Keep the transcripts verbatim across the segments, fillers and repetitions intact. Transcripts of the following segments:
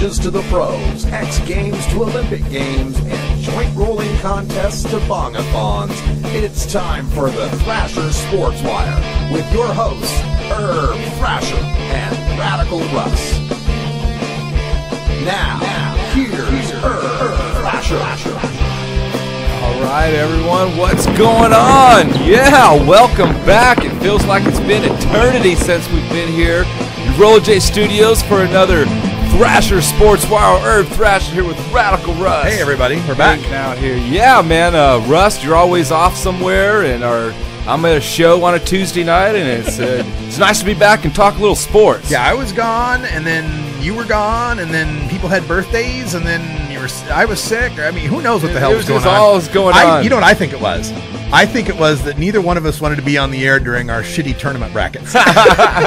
colleges to the pros, X Games to Olympic Games, and joint rolling contests to bongathons. It's time for the Thrasher Sports Wire with your hosts, Urb Thrasher and Radical Russ. Now, now here's Urb Thrasher. All right, everyone, what's going on? Yeah, welcome back. It feels like it's been eternity since we've been here in Roller J Studios for another Thrasher Sports Wire. Herb Thrasher here with Radical Russ. Hey, everybody, we're back Hanging out here. Yeah, man, uh, Russ, you're always off somewhere, and our I'm at a show on a Tuesday night, and it's uh, it's nice to be back and talk a little sports. Yeah, I was gone, and then you were gone, and then people had birthdays, and then you were. I was sick. I mean, who knows what the It hell was was going just on? all was going I, on. You know what I think it was? I think it was that neither one of us wanted to be on the air during our shitty tournament brackets. Well,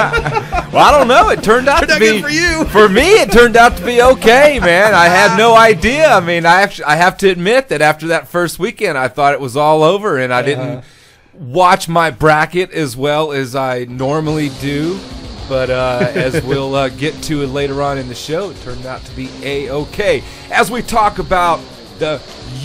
I don't know. It turned out Turned to out be good for you. For me, it turned out to be okay, man. I had no idea. I mean, I actually I have to admit that after that first weekend, I thought it was all over, and I didn't Uh-huh. watch my bracket as well as I normally do. But uh, as we'll uh, get to it later on in the show, it turned out to be a-okay. As we talk about the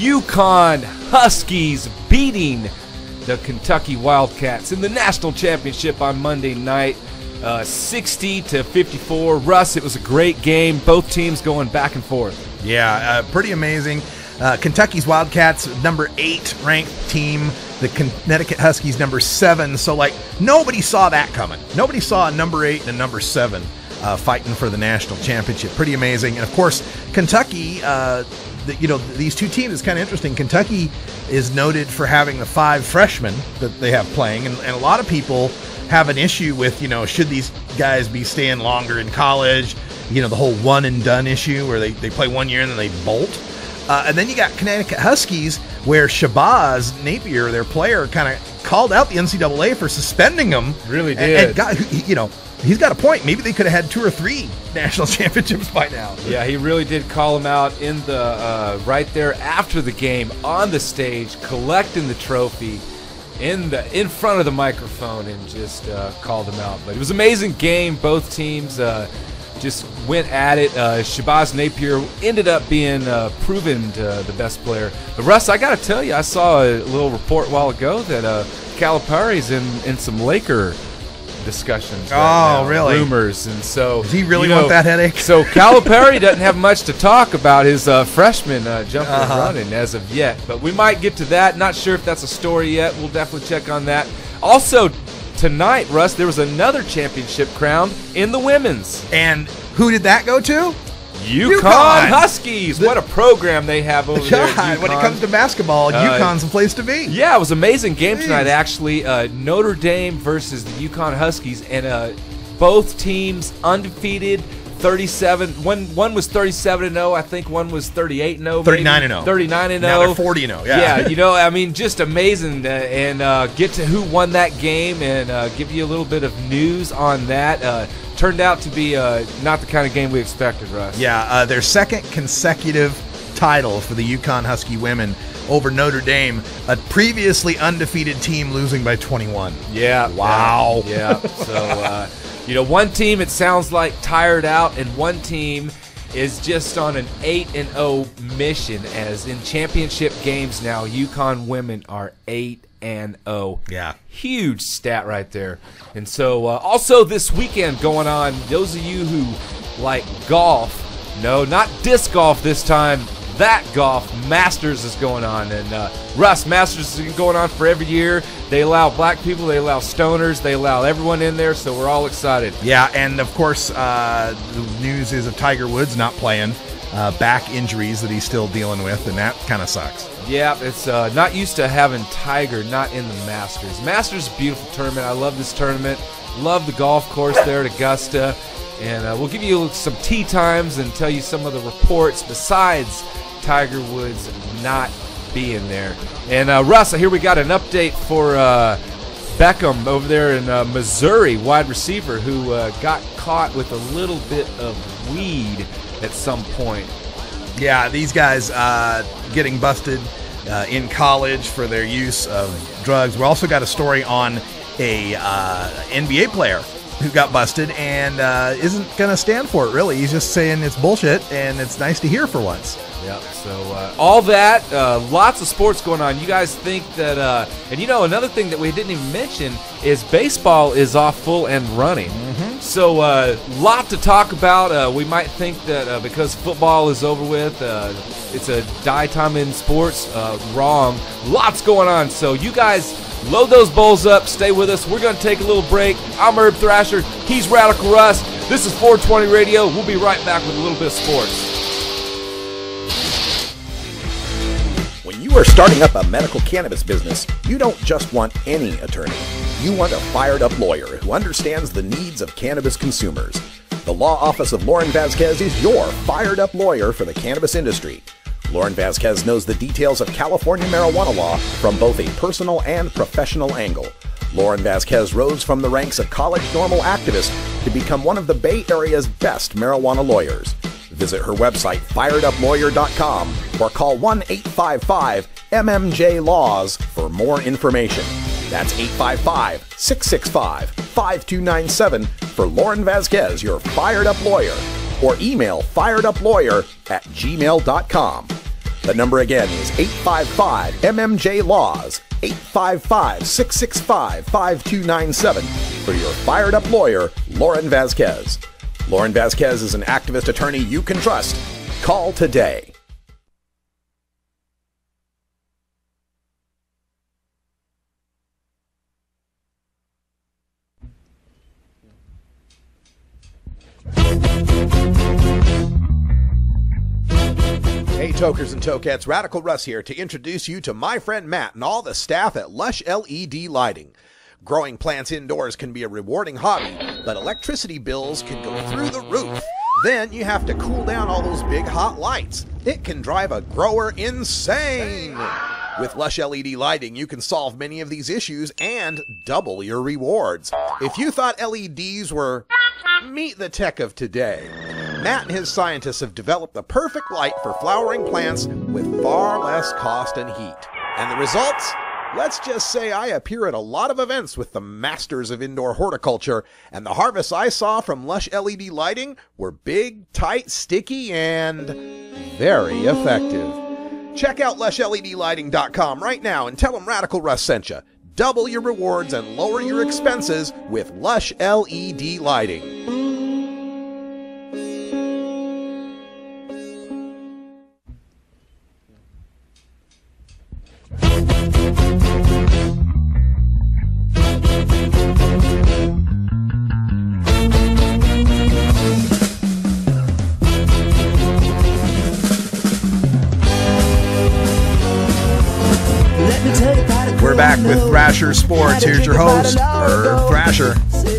UConn Huskies beating the Kentucky Wildcats in the national championship on Monday night, uh, sixty to fifty-four. Russ, it was a great game. Both teams going back and forth. Yeah, uh, pretty amazing. Uh, Kentucky's Wildcats, number eight ranked team. The Connecticut Huskies, number seven. So, like, nobody saw that coming. Nobody saw a number eight and a number seven uh, fighting for the national championship. Pretty amazing. And, of course, Kentucky, uh, the, you know, these two teams, it's kind of interesting. Kentucky is noted for having the five freshmen that they have playing. And, and a lot of people have an issue with, you know, should these guys be staying longer in college? You know, the whole one and done issue where they, they play one year and then they bolt. Uh, and then you got Connecticut Huskies, where Shabazz Napier, their player, kind of called out the N C double A for suspending them. Really and, did. and got, you know, he's got a point. Maybe they could have had two or three national championships by now. Yeah, he really did call him out in the uh, right there after the game on the stage, collecting the trophy in the in front of the microphone, and just uh, called him out. But it was an amazing game. Both teams uh, just went at it. Uh, Shabazz Napier ended up being uh, proven uh, the best player. But Russ, I got to tell you, I saw a little report a while ago that uh, Calipari's in, in some Laker discussions. Right Oh, now, really? Rumors, and so Does he really you know, want that headache? So Calipari doesn't have much to talk about his uh, freshman uh, jumping Uh-huh. and running as of yet, but we might get to that. Not sure if that's a story yet. We'll definitely check on that. Also, tonight, Russ, there was another championship crowned in the women's. And who did that go to? UConn, UConn. Huskies. The- what a program they have over there. at God, when it UConn. comes to basketball, Uh, UConn's the place to be. Yeah, it was an amazing game Jeez. tonight, actually. Uh, Notre Dame versus the UConn Huskies, and uh, both teams undefeated, thirty-seven. One one was thirty-seven and oh, I think one was thirty-eight and oh. thirty-nine and oh. thirty-nine and Now oh. they're forty and oh, yeah. Yeah, you know, I mean, just amazing. Uh, and uh, get to who won that game and uh, give you a little bit of news on that. Uh, turned out to be uh, not the kind of game we expected, Russ. Yeah, uh, their second consecutive title for the UConn Husky women over Notre Dame, a previously undefeated team losing by twenty-one. Yeah. Wow. Yeah. yeah. So, uh, you know, one team, it sounds like, tired out, and one team is just on an eight and oh mission, as in championship games now, UConn women are eight and oh. Yeah. Huge stat right there. And so, uh, also this weekend going on, those of you who like golf, no, not disc golf this time, that golf, Masters is going on. And uh, Russ, Masters is going on for every year. They allow black people, they allow stoners, they allow everyone in there, so we're all excited. Yeah, and of course, uh, the news is of Tiger Woods not playing, uh, back injuries that he's still dealing with, and that kind of sucks. Yeah, it's uh, not used to having Tiger not in the Masters. Masters is a beautiful tournament. I love this tournament. Love the golf course there at Augusta. And uh, we'll give you some tee times and tell you some of the reports besides Tiger Woods not being there. And uh, Russ, here we got an update for uh, Beckham over there in uh, Missouri, wide receiver, who uh, got caught with a little bit of weed at some point. Yeah, these guys uh, getting busted uh, in college for their use of drugs. We also got a story on a uh, N B A player who got busted and uh, isn't going to stand for it, really. He's just saying it's bullshit, and it's nice to hear for once. Yeah, so uh, all that, uh, lots of sports going on. You guys think that, uh, and you know, another thing that we didn't even mention is baseball is off full and running. Mm-hmm. So a uh, lot to talk about. Uh, we might think that uh, because football is over with, uh, it's a die time in sports. Uh, wrong. Lots going on. So you guys load those bowls up. Stay with us. We're going to take a little break. I'm Urb Thrasher. He's Radical Russ. This is four twenty Radio. We'll be right back with a little bit of sports. When you are starting up a medical cannabis business, you don't just want any attorney. You want a fired-up lawyer who understands the needs of cannabis consumers. The law office of Lauren Vasquez is your fired-up lawyer for the cannabis industry. Lauren Vasquez knows the details of California marijuana law from both a personal and professional angle. Lauren Vasquez rose from the ranks of college normal activist to become one of the Bay Area's best marijuana lawyers. Visit her website, fired up lawyer dot com, or call one eight five five M M J Laws for more information. That's eight five five, six six five, five two nine seven for Lauren Vasquez, your fired up lawyer, or email fired up lawyer at gmail dot com. The number again is eight five five M M J Laws, eight five five, six six five, five two nine seven for your fired up lawyer, Lauren Vasquez. Lauren Vasquez is an activist attorney you can trust. Call today. Hey, tokers and tokettes, Radical Russ here to introduce you to my friend Matt and all the staff at Lush L E D Lighting. Growing plants indoors can be a rewarding hobby, but electricity bills can go through the roof. Then you have to cool down all those big hot lights. It can drive a grower insane. With Lush L E D lighting, you can solve many of these issues and double your rewards. If you thought L E Ds were meet the tech of today, Matt and his scientists have developed the perfect light for flowering plants with far less cost and heat. And the results? Let's just say I appear at a lot of events with the masters of indoor horticulture, and the harvests I saw from Lush L E D lighting were big, tight, sticky, and very effective. Check out lush L E D lighting dot com right now and tell them Radical Russ sent you. Double your rewards and lower your expenses with Lush L E D lighting. We're back with Thrasher Sports. Here's your host, Urb Thrasher.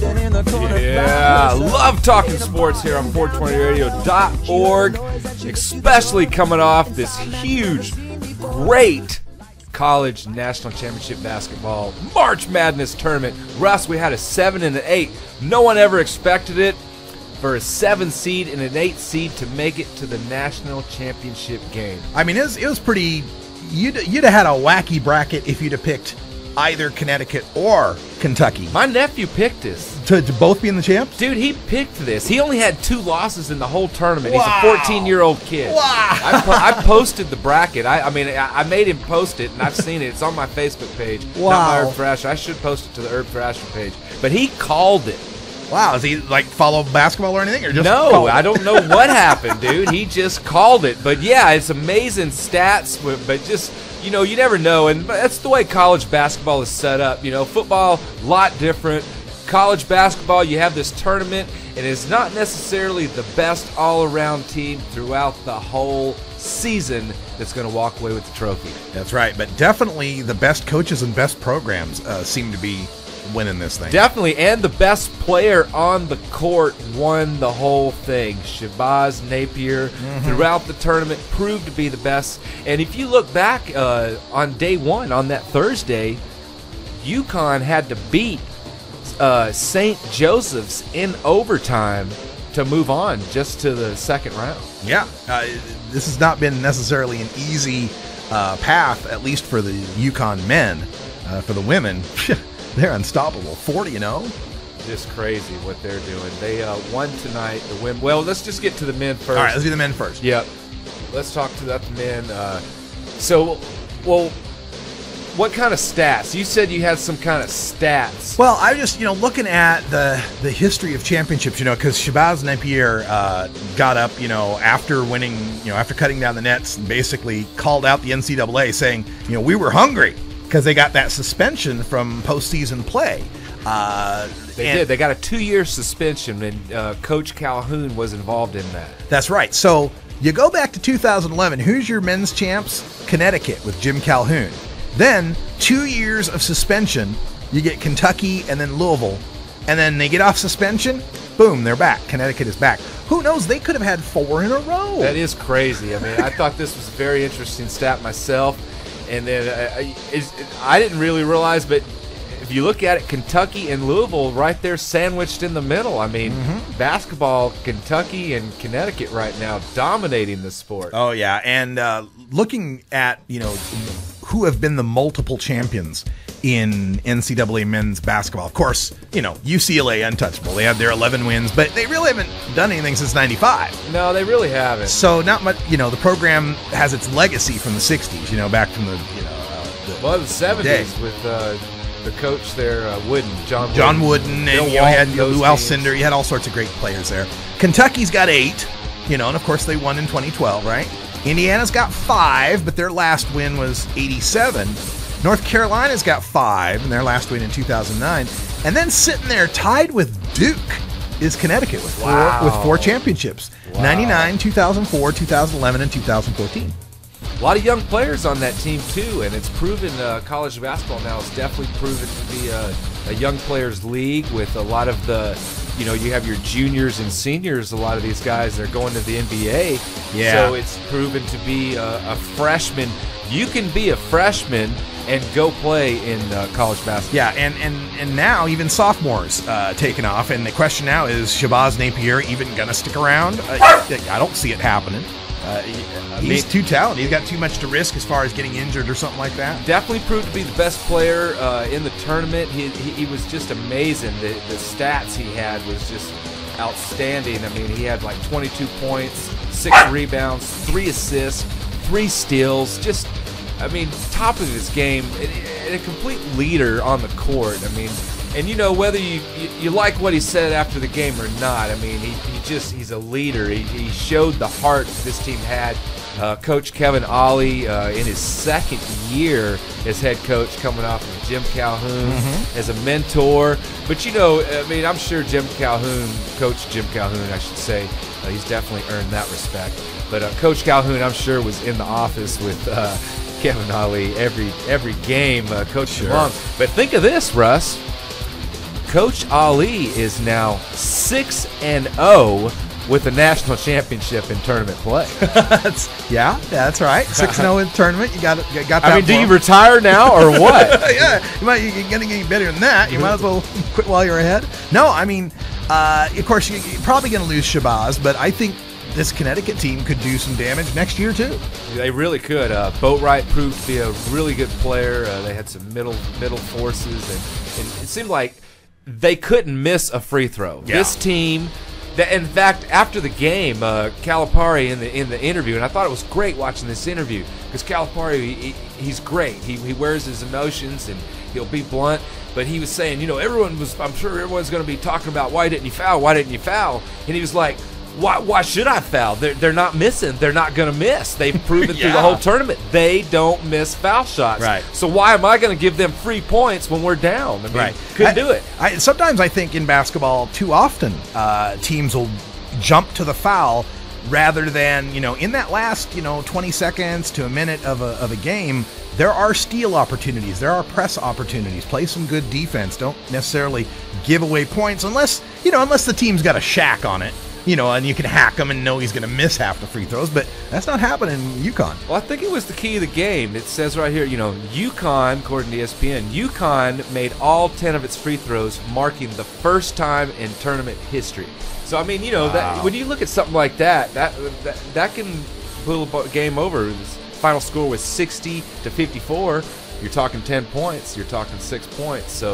Yeah, love talking sports here on four twenty radio dot org, especially coming off this huge, great college national championship basketball March Madness tournament. Russ, we had a seven and an eight. No one ever expected it for a seven seed and an eight seed to make it to the national championship game. I mean, it was, it was pretty... You'd, you'd have had a wacky bracket if you'd have picked either Connecticut or Kentucky. My nephew picked this. To, to both be in the champs? Dude, he picked this. He only had two losses in the whole tournament. Wow. He's a fourteen-year-old kid. Wow. I, po- I posted the bracket. I, I mean, I, I made him post it, and I've seen it. It's on my Facebook page. Wow. Not my Urb Thrasher. I should post it to the Urb Thrasher page. But he called it. Wow, does he like follow basketball or anything, or just no? I don't know what happened, dude. He just called it. But yeah, it's amazing stats. But just you know, you never know, and that's the way college basketball is set up. You know, football a lot different. College basketball, you have this tournament, and it's not necessarily the best all-around team throughout the whole season that's going to walk away with the trophy. That's right, but definitely the best coaches and best programs uh, seem to be winning this thing. Definitely, and the best player on the court won the whole thing. Shabazz Napier, mm-hmm. throughout the tournament, proved to be the best. And if you look back uh, on day one, on that Thursday, UConn had to beat uh, Saint Joseph's in overtime to move on just to the second round. Yeah, uh, this has not been necessarily an easy uh, path, at least for the UConn men. Uh, for the women, they're unstoppable. forty and oh. just crazy what they're doing. They uh, won tonight. The win. Well, let's just get to the men first. All right, let's do the men first. Yep. Let's talk to that men. Uh, so, well, what kind of stats? You said you had some kind of stats. Well, I just, you know, looking at the the history of championships, you know, because Shabazz Napier uh, got up, you know, after winning, you know, after cutting down the nets, and basically called out the N C double A saying, you know, we were hungry because they got that suspension from postseason play. Uh, they and, did. They got a two-year suspension, and uh, Coach Calhoun was involved in that. That's right. So you go back to two thousand eleven. Who's your men's champs? Connecticut with Jim Calhoun. Then two years of suspension, you get Kentucky and then Louisville, and then they get off suspension, boom, they're back. Connecticut is back. Who knows? They could have had four in a row. That is crazy. I mean, I thought this was a very interesting stat myself, and then uh, it's, I didn't really realize, but if you look at it, Kentucky and Louisville right there sandwiched in the middle. I mean, mm-hmm. basketball, Kentucky and Connecticut right now dominating the sport. Oh, yeah, and uh, looking at, you know, who have been the multiple champions in N C double A men's basketball. Of course, you know, U C L A untouchable. They have their eleven wins, but they really haven't done anything since ninety-five. No, they really haven't. So not much, you know, the program has its legacy from the sixties, you know, back from the, you know, uh, the, well, the seventies day. with uh, the coach there, uh, Wooden, John Wooden. John Wooden, and you, know, you had you know, Lou Alcindor. You had all sorts of great players there. Kentucky's got eight, you know, and of course they won in twenty twelve, right? Indiana's got five, but their last win was eighty-seven. North Carolina's got five, and their last win in two thousand nine. And then sitting there tied with Duke is Connecticut with four, wow. with four championships. Wow. ninety-nine, two thousand four, two thousand eleven, and two thousand fourteen. A lot of young players on that team, too, and it's proven uh, college basketball now is definitely proven to be a, a young players' league with a lot of the, you know, you have your juniors and seniors, a lot of these guys, they're going to the N B A. Yeah. So it's proven to be a, a freshman. You can be a freshman and go play in uh, college basketball. Yeah, and, and, and now even sophomores uh, taking off, and the question now is, Shabazz Napier even going to stick around? Uh, I don't see it happening. Uh, he, he's too talented. He's got too much to risk as far as getting injured or something like that. Definitely proved to be the best player uh, in the tournament. He, he, he was just amazing. The, the stats he had was just outstanding. I mean, he had like twenty-two points, six rebounds, three assists, three steals. Just, I mean, top of his game, and, and a complete leader on the court. I mean, and you know, whether you, you, you like what he said after the game or not, I mean, he, he just, he's a leader. He, he showed the heart this team had. Uh, Coach Kevin Ollie uh, in his second year as head coach, coming off of Jim Calhoun mm-hmm. as a mentor. But, you know, I mean, I'm sure Jim Calhoun, Coach Jim Calhoun, I should say, uh, he's definitely earned that respect. But uh, Coach Calhoun, I'm sure, was in the office with uh, Kevin Ollie every every game, uh, coaching sure. along. But think of this, Russ. Coach Ali is now six and oh with the national championship in tournament play. that's, yeah, that's right. six and oh in tournament. You got it. You got that. I mean, do you him. retire now or what? yeah, you might. You're gonna get better than that. You might as well quit while you're ahead. No, I mean, uh, of course, you're probably gonna lose Shabazz, but I think this Connecticut team could do some damage next year too. They really could. Uh, Boatwright proved to be a really good player. Uh, they had some middle middle forces, and, and it seemed like they couldn't miss a free throw. Yeah. This team, that, in fact, after the game, uh, Calipari in the in the interview, and I thought it was great watching this interview because Calipari, he, he's great. He he wears his emotions and he'll be blunt. But he was saying, you know, everyone was. I'm sure everyone's going to be talking about why didn't you foul? Why didn't you foul? And he was like, Why, why should I foul? They're, they're not missing. They're not going to miss. They've proven yeah. through the whole tournament they don't miss foul shots. Right. So why am I going to give them free points when we're down? I mean, right. couldn't I, do it. I, sometimes I think in basketball, too often, uh, teams will jump to the foul rather than, you know, in that last, you know, twenty seconds to a minute of a, of a game, there are steal opportunities. There are press opportunities. Play some good defense. Don't necessarily give away points unless, you know, unless the team's got a shack on it. You know, and you can hack him and know he's going to miss half the free throws, but that's not happening in UConn. Well, I think it was the key of the game. It says right here, you know, UConn, according to E S P N, UConn made all ten of its free throws, marking the first time in tournament history. So, I mean, you know, wow. that, when you look at something like that, that that, that can pull a game over. The final score was sixty to fifty-four. You're talking ten points. You're talking six points. So,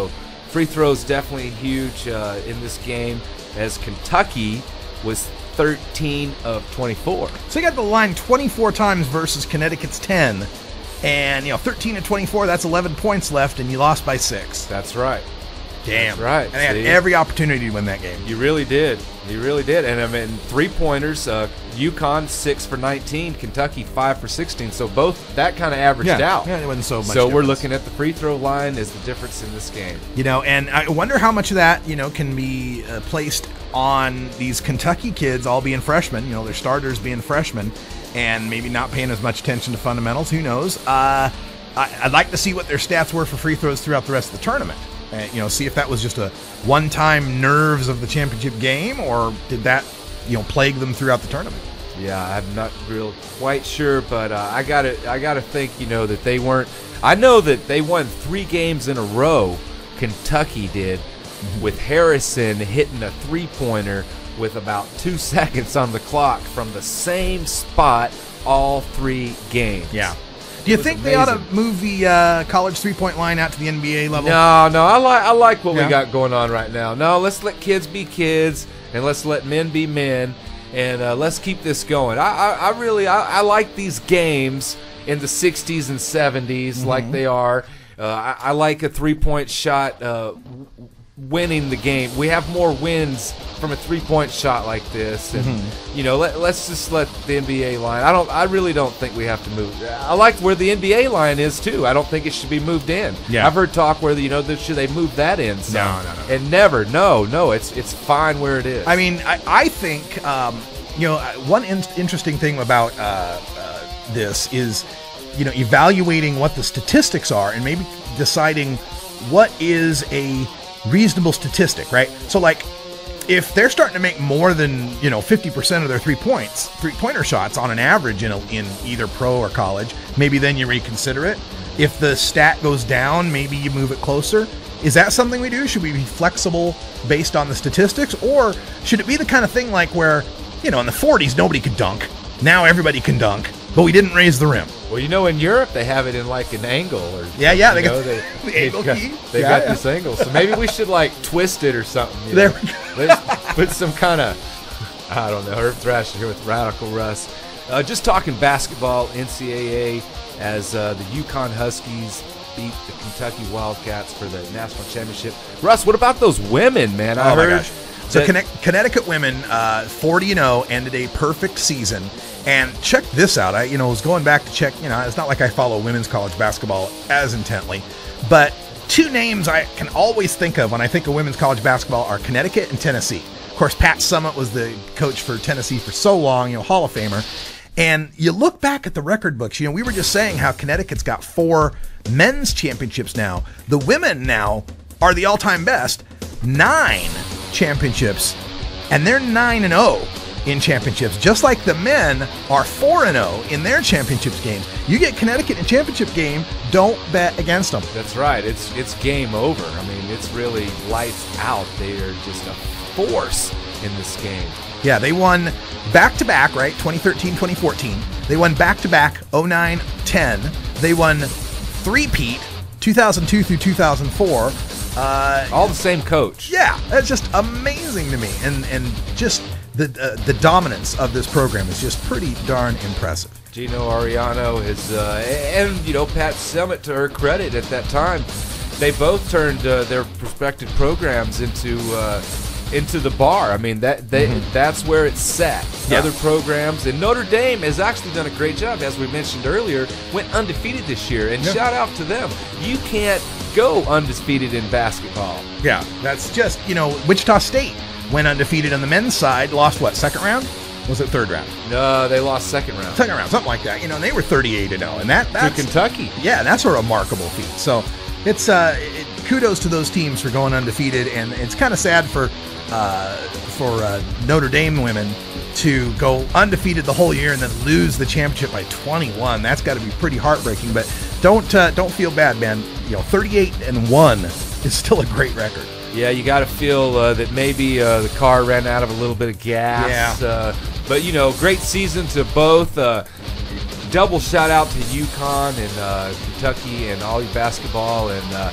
free throws definitely huge uh, in this game, as Kentucky was thirteen of twenty-four. So you got the line twenty-four times versus Connecticut's ten, and you know thirteen to twenty-four. That's eleven points left, and you lost by six. That's right. Damn. That's right. And they had See? every opportunity to win that game. You really did. You really did. And I mean, three-pointers, uh, UConn six for nineteen, Kentucky five for sixteen. So both, that kind of averaged yeah. out. Yeah, it wasn't so much So difference. we're looking at the free throw line as the difference in this game. You know, and I wonder how much of that, you know, can be uh, placed on these Kentucky kids all being freshmen, you know, their starters being freshmen, and maybe not paying as much attention to fundamentals. Who knows? Uh, I, I'd like to see what their stats were for free throws throughout the rest of the tournament. Uh, you know, see if that was just a one-time nerves of the championship game, or did that, you know, plague them throughout the tournament? Yeah, I'm not real quite sure, but uh, I gotta, I gotta think, you know, that they weren't. I know that they won three games in a row. Kentucky did, mm-hmm. with Harrison hitting a three-pointer with about two seconds on the clock from the same spot all three games. Yeah. Do you think amazing. They ought to move the uh, college three-point line out to the N B A level? No, no. I like I like what yeah. we got going on right now. No, let's let kids be kids, and let's let men be men, and uh, let's keep this going. I, I, I really I, I like these games in the sixties and seventies, mm-hmm. like they are. Uh, I, I like a three-point shot uh, winning the game. We have more wins from a three-point shot like this, and mm-hmm. you know, let, let's just let the N B A line. I don't. I really don't think we have to move. I like where the N B A line is too. I don't think it should be moved in. Yeah. I've heard talk where the, you know, that should they move that in? So, no, no, no. And never. No, no. It's it's fine where it is. I mean, I, I think um, you know one in- interesting thing about uh, uh, this is, you know, evaluating what the statistics are and maybe deciding what is a reasonable statistic, right? So like, if they're starting to make more than, you know, fifty percent of their three points, three-pointer shots on an average in, a, in either pro or college, maybe then you reconsider it. If the stat goes down, maybe you move it closer. Is that something we do? Should we be flexible based on the statistics? Or should it be the kind of thing like where, you know, in the forties, nobody could dunk. Now everybody can dunk, but we didn't raise the rim. Well, you know, in Europe they have it in like an angle, or yeah, yeah, they know, got they, the angle got, key. They yeah, got yeah. this angle, so maybe we should like twist it or something. You there know? we go. Let's put some kind of, I don't know, Urb Thrasher here with Radical Russ. Uh, just talking basketball, N C double A, as uh, the UConn Huskies beat the Kentucky Wildcats for the national championship. Russ, what about those women, man? I oh my heard gosh. So Connect- Connecticut women, uh, forty and oh, ended a perfect season. And check this out. I, you know, was going back to check. You know, it's not like I follow women's college basketball as intently, but two names I can always think of when I think of women's college basketball are Connecticut and Tennessee. Of course, Pat Summitt was the coach for Tennessee for so long, you know, Hall of Famer. And you look back at the record books. You know, we were just saying how Connecticut's got four men's championships now. The women now are the all-time best, nine championships, and they're nine and oh in championships, just like the men are four and oh in their championships games. You get Connecticut in a championship game, don't bet against them. That's right. It's it's game over. I mean, it's really lights out. They are just a force in this game. Yeah, they won back-to-back, right? twenty thirteen, twenty fourteen. They won back-to-back oh nine, ten. They won three-peat two thousand two through two thousand four. Uh, All the same coach. Yeah, that's just amazing to me. And and just the uh, the dominance of this program is just pretty darn impressive. Gino Ariano has, uh, and, you know, Pat Summitt, to her credit at that time, they both turned uh, their respective programs into uh, into the bar. I mean, that they mm-hmm. that's where it's set. Yeah. Other programs, and Notre Dame has actually done a great job, as we mentioned earlier, went undefeated this year, and yeah. shout out to them. You can't go undefeated in basketball. Yeah, that's just, you know, Wichita State went undefeated on the men's side, lost what, second round? Was it third round? No, they lost second round. Second round, something like that. You know, and they were thirty-eight and oh, and that that's to Kentucky. Yeah, that's a remarkable feat. So it's uh, it, kudos to those teams for going undefeated, and it's kind of sad for uh, for uh, Notre Dame women to go undefeated the whole year and then lose the championship by twenty-one. That's got to be pretty heartbreaking. But don't uh, don't feel bad, man. You know, thirty-eight and one is still a great record. Yeah, you got to feel uh, that maybe uh, the car ran out of a little bit of gas. Yeah. Uh, but, you know, great season to both. Uh, double shout out to UConn and uh, Kentucky and all your basketball. And uh,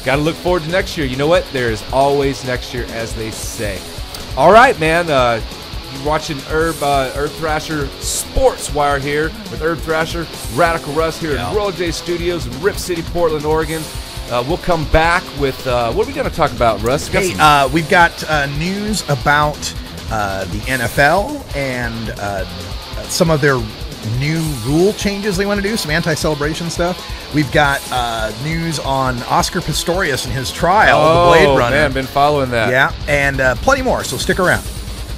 got to look forward to next year. You know what? There is always next year, as they say. All right, man. Uh, you're watching Urb, uh, Urb Thrasher Sports Wire here with Urb Thrasher, Radical Russ here Yeah. at Royal J Studios in Rip City, Portland, Oregon. Uh, we'll come back with, uh, what are we going to talk about, Russ? We got Hey, some- uh, we've got uh, news about uh, the N F L and uh, some of their new rule changes they want to do, some anti-celebration stuff. We've got uh, news on Oscar Pistorius and his trial, oh, the Blade Runner. man, been following that. Yeah, and uh, plenty more, so stick around.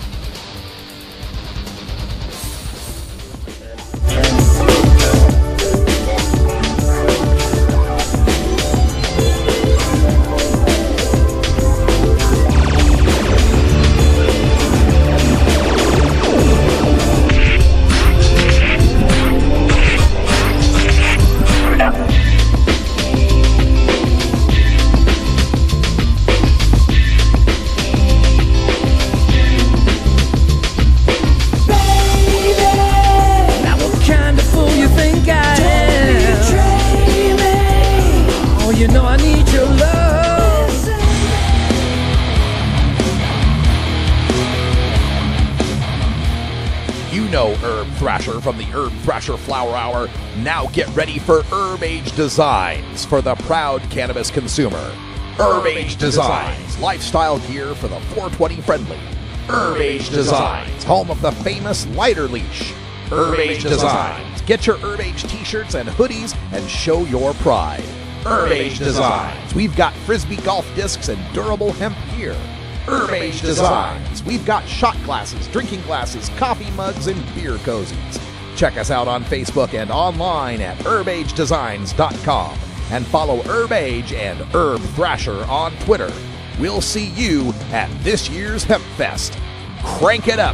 You know Urb Thrasher from the Urb Thrasher Flower Hour. Now get ready for Urb Age Designs for the proud cannabis consumer. Urb Age Designs, lifestyle gear for the four twenty friendly. Urb Age Designs, home of the famous lighter leash. Urb Age Designs, get your Urb Age t-shirts and hoodies and show your pride. Urb Age Designs, we've got frisbee golf discs and durable hemp gear. Urb Age Designs, we've got shot glasses, drinking glasses, coffee mugs, and beer cozies. Check us out on Facebook and online at herb age designs dot com. And follow Urb Age and Urb Thrasher on Twitter. We'll see you at this year's Hemp Fest. Crank it up!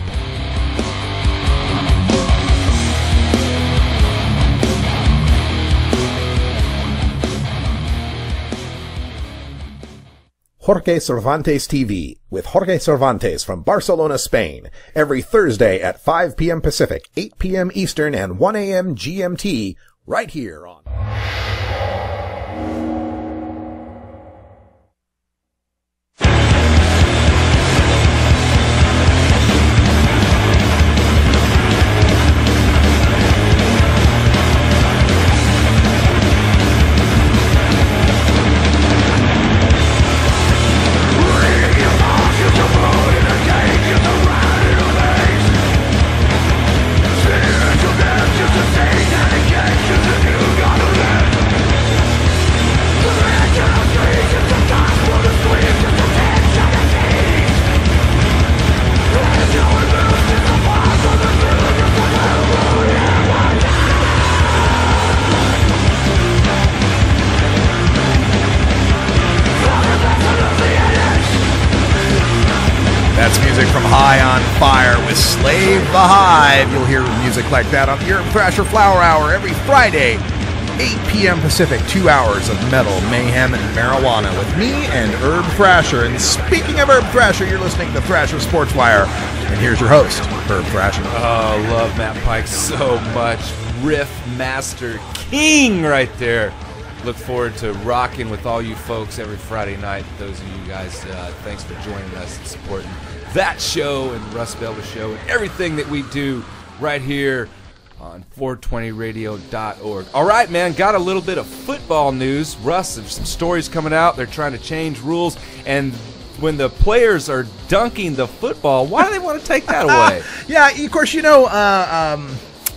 Jorge Cervantes T V with Jorge Cervantes from Barcelona, Spain, every Thursday at five p.m. Pacific, eight p.m. Eastern, and one a.m. G M T, right here on... That's music from High on Fire with Slave the Hive. You'll hear music like that on the Urb Thrasher Flower Hour every Friday, eight p.m. Pacific, two hours of metal, mayhem, and marijuana with me and Urb Thrasher. And speaking of Urb Thrasher, you're listening to Thrasher Sports Wire. And here's your host, Urb Thrasher. Oh, love Matt Pike so much. Riff Master King right there. Look forward to rocking with all you folks every Friday night. Those of you guys, uh, thanks for joining us and supporting that show and Russ Belder's show and everything that we do right here on four twenty radio dot org. All right, man, got a little bit of football news. Russ, there's some stories coming out. They're trying to change rules, and when the players are dunking the football, why do they want to take that away? Yeah, of course, you know, uh, um,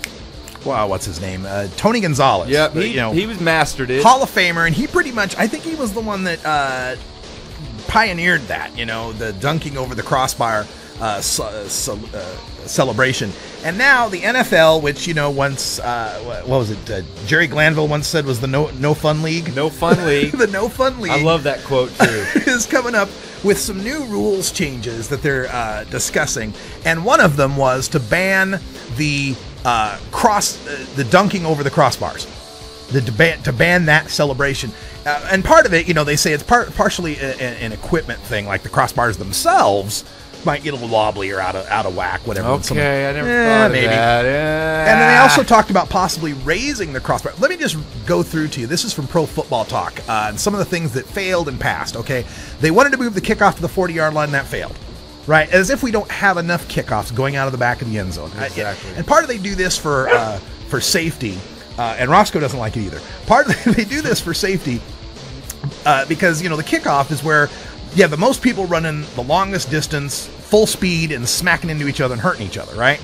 wow, what's his name? Uh, Tony Gonzalez. Yep, Uh, he, you know, he was mastered it. Hall of Famer, and he pretty much, I think he was the one that uh, pioneered that, you know, the dunking over the crossbar uh, ce- ce- uh, celebration. And now the N F L, which, you know, once, uh, what was it, uh, Jerry Glanville once said was the no, no fun league. No fun league. The no fun league. I love that quote, too. Is coming up with some new rules changes that they're uh, discussing. And one of them was to ban the uh, cross, uh, the dunking over the crossbars. The to ban, to ban that celebration. Uh, and part of it, you know, they say it's part partially a, a, an equipment thing, like the crossbars themselves. might get a little wobbly or out of out of whack, whatever. Okay, Someone, I never eh, thought of maybe. that. Eh. And then they also talked about possibly raising the crossbar. Let me just go through to you. This is from Pro Football Talk, uh, and some of the things that failed and passed, okay? They wanted to move the kickoff to the forty-yard line, and that failed. Right? As if we don't have enough kickoffs going out of the back of the end zone. Exactly. And part of they do this for uh, for safety, uh, and Roscoe doesn't like it either. Part of they do this for safety uh, because, you know, the kickoff is where you have the most people running the longest distance, full speed, and smacking into each other and hurting each other, right?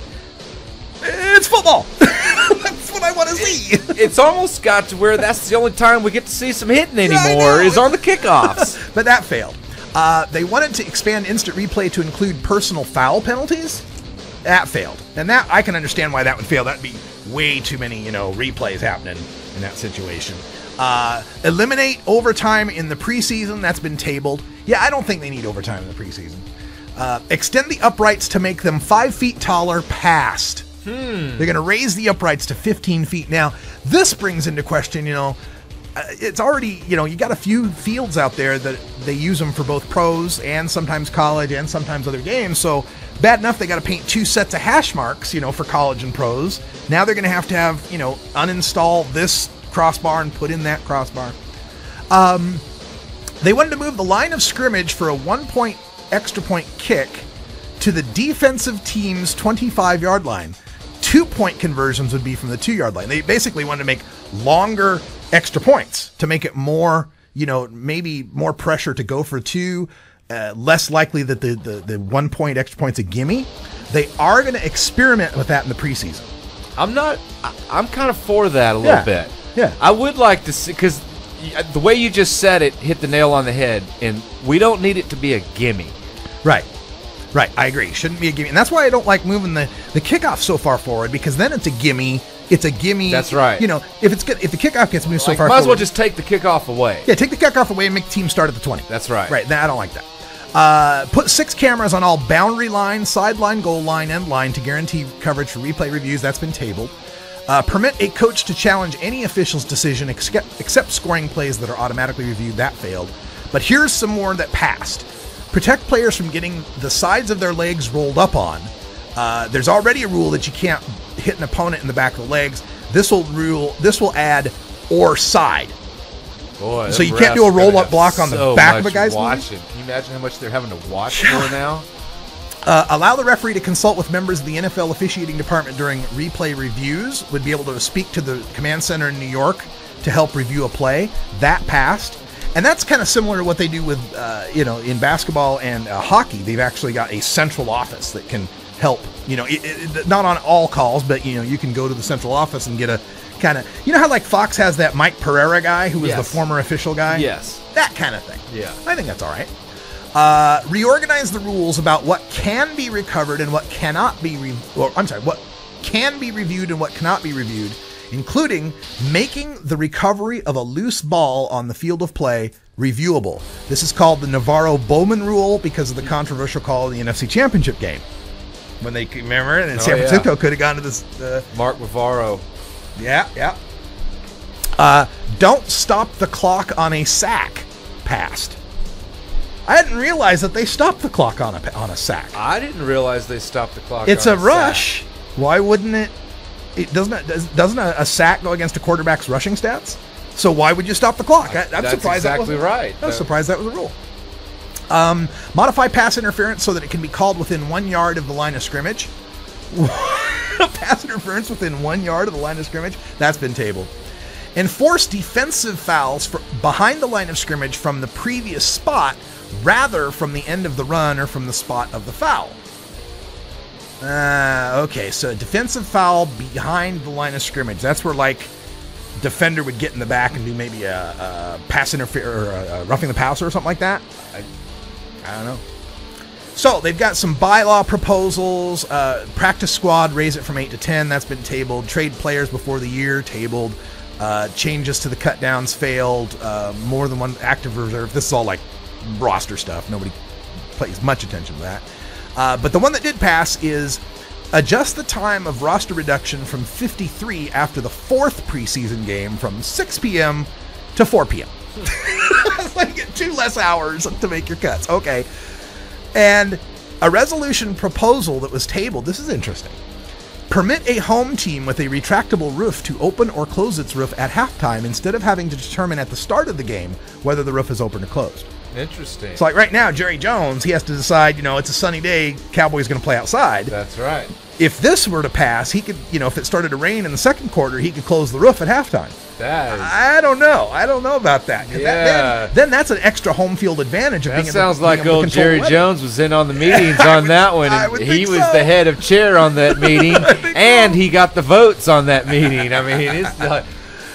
It's football. That's what I want to see. It's almost got to where that's the only time we get to see some hitting Yeah, I anymore know. is on the kickoffs. But that failed. Uh, they wanted to expand instant replay to include personal foul penalties. That failed. And that I can understand why that would fail. That'd be way too many, you know, replays happening in that situation. Uh, eliminate overtime in the preseason. That's been tabled. Yeah, I don't think they need overtime in the preseason. Uh, extend the uprights to make them five feet taller past. Hmm. They're going to raise the uprights to fifteen feet. Now, this brings into question, you know, uh, it's already, you know, you got a few fields out there that they use them for both pros and sometimes college and sometimes other games. So bad enough they got to paint two sets of hash marks, you know, for college and pros. Now they're going to have to have, you know, uninstall this crossbar and put in that crossbar. Um, they wanted to move the line of scrimmage for a one-point extra point kick to the defensive team's twenty-five-yard line. Two-point conversions would be from the two-yard line. They basically wanted to make longer extra points to make it more, you know, maybe more pressure to go for two, uh, less likely that the, the, the one-point extra point's a gimme. They are going to experiment with that in the preseason. I'm not. I, I'm kind of for that a little Yeah. bit. Yeah. I would like to see, because the way you just said it hit the nail on the head, and we don't need it to be a gimme. Right. Right. I agree. Shouldn't be a gimme. And that's why I don't like moving the, the kickoff so far forward, because then it's a gimme. It's a gimme. That's right. You know, if it's good, if the kickoff gets moved so Like, far might as well forward. just take the kickoff away. Yeah, take the kickoff away and make the team start at the twenty. That's right. Right. Nah, I don't like that. Uh, put six cameras on all boundary line, sideline, goal line, end line to guarantee coverage for replay reviews. That's been tabled. Uh, permit a coach to challenge any official's decision except, except scoring plays that are automatically reviewed. That failed. But here's some more that passed. Protect players from getting the sides of their legs rolled up on. Uh, there's already a rule that you can't hit an opponent in the back of the legs. This will rule. This will add or side. Boy, So them you can't refs do a are gonna roll-up have block on the so back of much a guy's watching. Can you imagine how much they're having to watch for now? Uh, allow the referee to consult with members of the N F L officiating department during replay reviews. Would be able to speak to the command center in New York to help review a play. That passed. And that's kind of similar to what they do with, uh, you know, in basketball and uh, hockey. They've actually got a central office that can help, you know, it, it, not on all calls, but, you know, you can go to the central office and get a kind of, you know how like Fox has that Mike Pereira guy who was Yes. the former official guy? Yes. That kind of thing. Yeah. I think that's all right. Uh, reorganize the rules about what can be recovered and what cannot be, re- or I'm sorry, what can be reviewed and what cannot be reviewed, including making the recovery of a loose ball on the field of play reviewable. This is called the Navarro-Bowman rule because of the controversial call in the N F C Championship game. When they, remember, and Oh, San yeah. Francisco could have gone to this. Uh, Mark Navarro. yeah, yeah. Uh, don't stop the clock on a sack passed. I didn't realize that they stopped the clock on a on a sack. I didn't realize they stopped the clock. It's on a sack. rush. Why wouldn't it? It doesn't. It, does- doesn't a, a sack go against a quarterback's rushing stats? So why would you stop the clock? I, I'm That's surprised exactly that wasn't, right. I was That- surprised that was a rule. Um, modify pass interference so that it can be called within one yard of the line of scrimmage. Pass interference within one yard of the line of scrimmage. That's been tabled. Enforce defensive fouls for, behind the line of scrimmage from the previous spot rather from the end of the run or from the spot of the foul. Uh, okay, so a defensive foul behind the line of scrimmage. That's where, like, defender would get in the back and do maybe a, a pass interference or a, a roughing the passer or something like that. I, I don't know. So they've got some bylaw proposals. Uh, practice squad, raise it from eight to ten. That's been tabled. Trade players before the year, tabled. Uh, changes to the cut downs failed. Uh, more than one active reserve. This is all like roster stuff. Nobody pays much attention to that. Uh, but the one that did pass is adjust the time of roster reduction from fifty-three after the fourth preseason game from six p.m. to four p.m. It's like two less hours to make your cuts. Okay. And A resolution proposal that was tabled, this is interesting. Permit a home team with a retractable roof to open or close its roof at halftime instead of having to determine at the start of the game whether the roof is open or closed. Interesting. So like right now, Jerry Jones, he has to decide, you know, it's a sunny day, Cowboys going to play outside. That's right. If this were to pass, he could, you know, if it started to rain in the second quarter, he could close the roof at halftime. That is, I don't know. I don't know about that. Yeah. That, then, then that's an extra home field advantage. Of that being sounds able, like being able to old control Jerry the weather. Jones was in on the meetings on would- that one. I And would he think was so. the head of chair on that meeting, think and so. he got the votes on that meeting. I mean, it's like,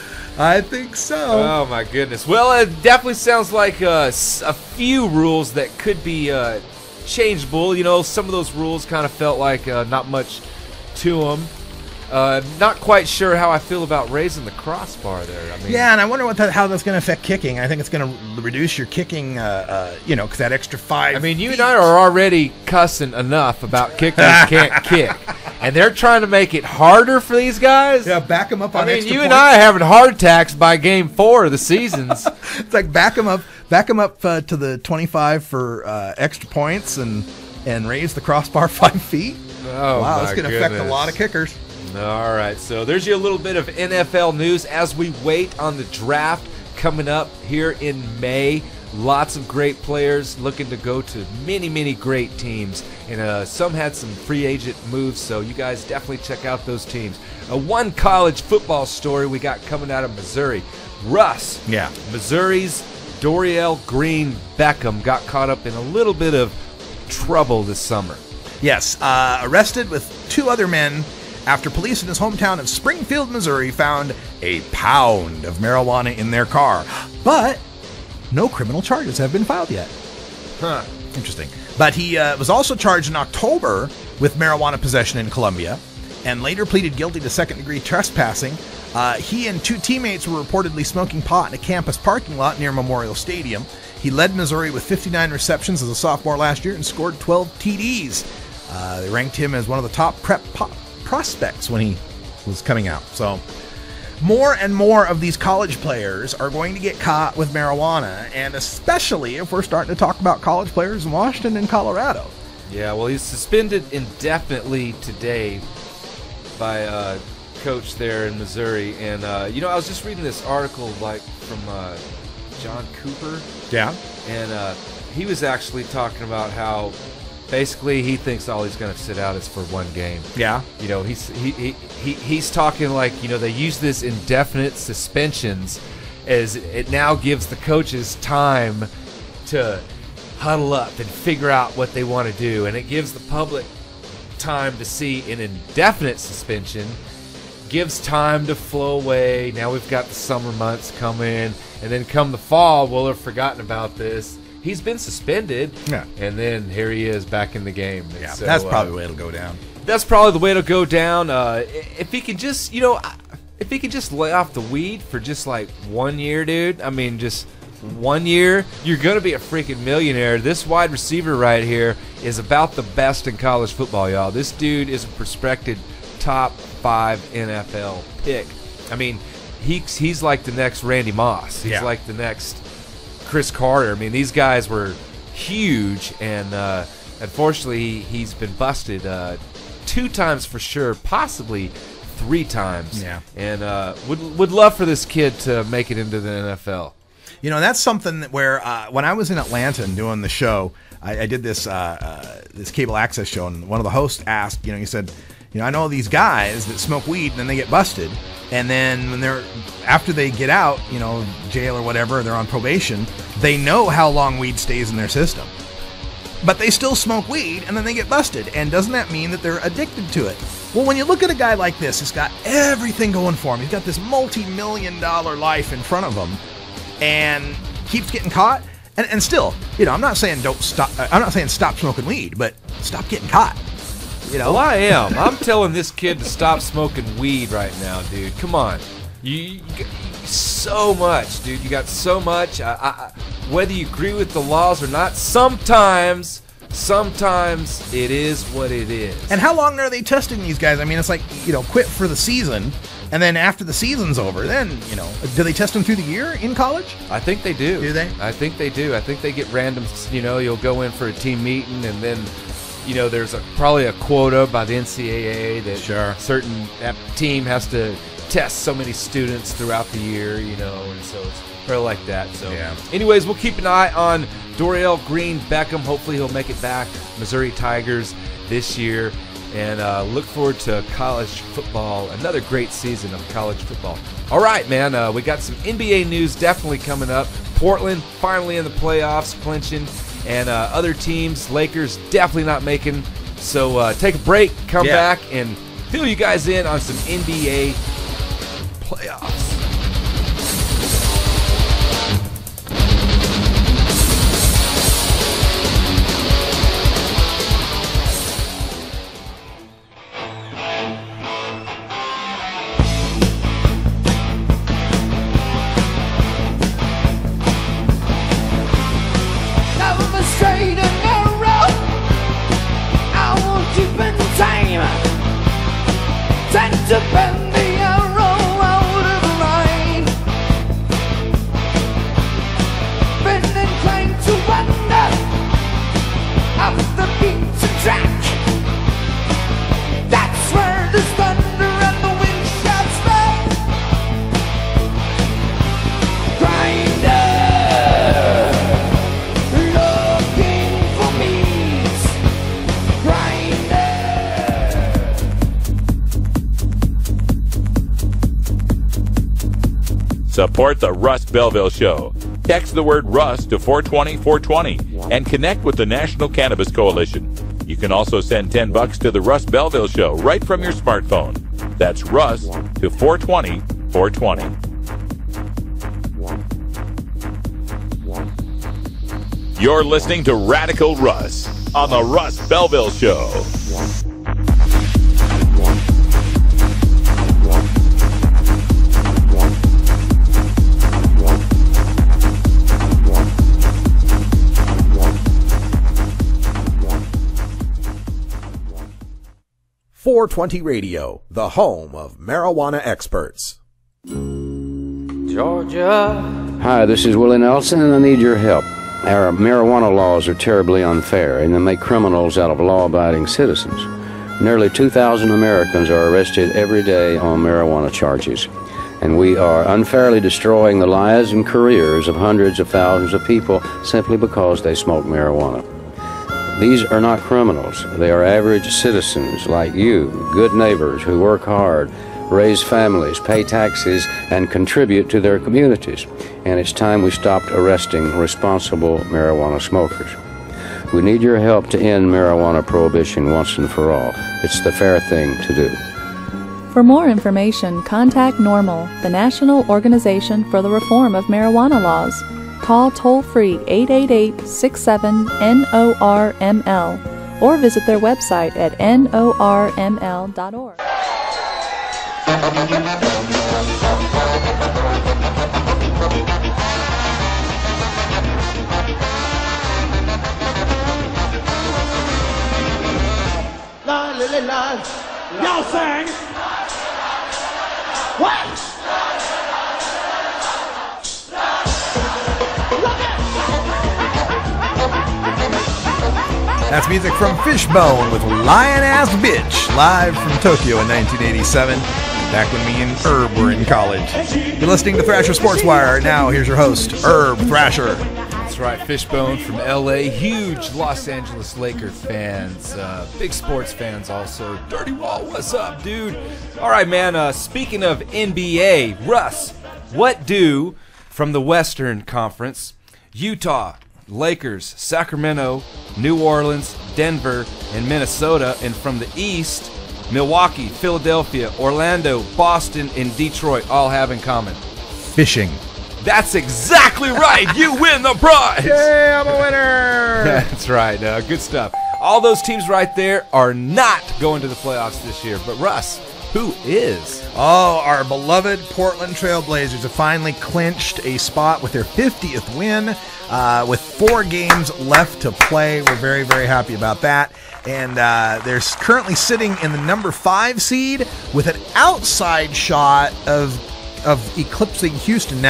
I think so. oh my goodness. Well, it definitely sounds like uh, s- a few rules that could be uh, changeable. You know, some of those rules kind of felt like uh, not much to them. Uh, not quite sure how I feel about raising the crossbar there. I mean, Yeah, and I wonder what that, how that's going to affect kicking. I think it's going to reduce your kicking, uh, uh, you know, because that extra five. I mean, you feet. and I are already cussing enough about kickers can't kick, and they're trying to make it harder for these guys. Yeah, back them up on I mean, extra you points. and I are having heart attacks by game four of the seasons. It's like back them up, back them up uh, to the twenty-five for uh, extra points, and and raise the crossbar five feet. Oh, wow, my that's going to affect a goodness. lot of kickers. All right, so there's your little bit of N F L news as we wait on the draft coming up here in May. Lots of great players looking to go to many, many great teams. And uh, some had some free agent moves, so you guys definitely check out those teams. Uh, one college football story we got coming out of Missouri. Russ, Yeah. Missouri's Dorial Green Beckham got caught up in a little bit of trouble this summer. Yes, uh, arrested with two other men after police in his hometown of Springfield, Missouri found a pound of marijuana in their car. But no criminal charges have been filed yet. Huh. Interesting. But he uh, was also charged in October with marijuana possession in Columbia and later pleaded guilty to second-degree trespassing. Uh, he and two teammates were reportedly smoking pot in a campus parking lot near Memorial Stadium. He led Missouri with fifty-nine receptions as a sophomore last year and scored twelve T Ds. Uh, they ranked him as one of the top prep po- prospects when he was coming out. So more and more of these college players are going to get caught with marijuana, and especially if we're starting to talk about college players in Washington and Colorado. Yeah, well, he's suspended indefinitely today by a coach there in Missouri. And, uh, you know, I was just reading this article, like, from uh, John Cooper. Yeah. And uh, he was actually talking about how basically he thinks all he's going to sit out is for one game. Yeah. You know, he's he, he, he he's talking like, you know, they use this indefinite suspensions as it now gives the coaches time to huddle up and figure out what they want to do, and it gives the public time to see an indefinite suspension, gives time to flow away. Now we've got the summer months coming, and then come the fall, we'll have forgotten about this. He's been suspended, Yeah. and then here he is back in the game. And Yeah, so, that's uh, probably the way it'll go down. that's probably the way to go down. Uh, if he could just, you know, if he could just lay off the weed for just like one year, dude. I mean, just one year, you're going to be a freaking millionaire. This wide receiver right here is about the best in college football, y'all. This dude is a prospective top five N F L pick. I mean, he's, he's like the next Randy Moss. He's Yeah. like the next Chris Carter. I mean, these guys were huge, and uh, unfortunately, he's been busted uh, two times for sure, possibly three times. Yeah. And uh, would would love for this kid to make it into the N F L. You know, that's something that where uh, when I was in Atlanta and doing the show, I, I did this uh, uh, this cable access show, and one of the hosts asked, you know, he said, you know, I know these guys that smoke weed and then they get busted, and then when they're after they get out, you know, jail or whatever, they're on probation, they know how long weed stays in their system, but they still smoke weed and then they get busted. And doesn't that mean that they're addicted to it? Well, when you look at a guy like this, he's got everything going for him. He's got this multi-million dollar life in front of him, and keeps getting caught. And, and still, you know, I'm not saying don't stop. I'm not saying stop smoking weed, but stop getting caught. You know, Well, I am. I'm telling this kid to stop smoking weed right now, dude. Come on. You, you got so much, dude. You got so much. I, I, whether you agree with the laws or not, sometimes, sometimes it is what it is. and how long are they testing these guys? I mean, it's like, you know, quit for the season, and then after the season's over, then, you know, do they test them through the year in college? I think they do. Do they? I think they do. I think they get random, you know, you'll go in for a team meeting, and then you know, there's a, probably a quota by the N C double A that Sure. certain that team has to test so many students throughout the year, you know, and so it's probably like that. So, Yeah. anyways, we'll keep an eye on Dorial Green Beckham. Hopefully he'll make it back. Missouri Tigers this year. And uh, look forward to college football, another great season of college football. All right, man, uh, we got some N B A news definitely coming up. Portland finally in the playoffs, clinching, and uh, other teams, Lakers definitely not making. So uh, take a break, come Yeah. back, and fill you guys in on some N B A playoffs. To bend the arrow out of line, been inclined to wander off the beaten track. That's where the thunder and the wind shouts back. Grinder, looking for meat. Grinder. Support the Russ Belville Show. Text the word Russ to four twenty four twenty and connect with the National Cannabis Coalition. You can also send ten bucks to the Russ Belville Show right from your smartphone. That's Russ to four twenty four twenty. You're listening to Radical Russ on the Russ Belville Show. four twenty Radio, the home of marijuana experts. Georgia. Hi, this is Willie Nelson, and I need your help. Our marijuana laws are terribly unfair, and they make criminals out of law-abiding citizens. Nearly two thousand Americans are arrested every day on marijuana charges, and we are unfairly destroying the lives and careers of hundreds of thousands of people simply because they smoke marijuana. These are not criminals. They are average citizens like you, good neighbors who work hard, raise families, pay taxes, and contribute to their communities. And it's time we stopped arresting responsible marijuana smokers. We need your help to end marijuana prohibition once and for all. It's the fair thing to do. For more information, contact NORML, the National Organization for the Reform of Marijuana Laws. Call toll-free eight eight eight, six seven, N O R M L or visit their website at N O R M L dot org. La la la la. Y'all sing. What? That's music from Fishbone with Lion Ass Bitch, live from Tokyo in nineteen eighty-seven, back when me and Urb were in college. You're listening to Thrasher Sports Wire. Now, here's your host, Urb Thrasher. That's right, Fishbone from L A. Huge Los Angeles Lakers fans. Uh, big sports fans also. Dirty Wall, what's up, dude? All right, man, uh, speaking of N B A, Russ, what do, from the Western Conference, Utah, Lakers, Sacramento, New Orleans, Denver, and Minnesota, and from the East, Milwaukee, Philadelphia, Orlando, Boston, and Detroit all have in common? Fishing. That's exactly right. You win the prize. Yeah, I'm a winner. That's right. Uh, good stuff. All those teams right there are not going to the playoffs this year. But Russ, who is? Oh, our beloved Portland Trailblazers have finally clinched a spot with their fiftieth win. Uh, with four games left to play. We're very, very happy about that. And uh, they're currently sitting in the number five seed with an outside shot of of eclipsing Houston. Now,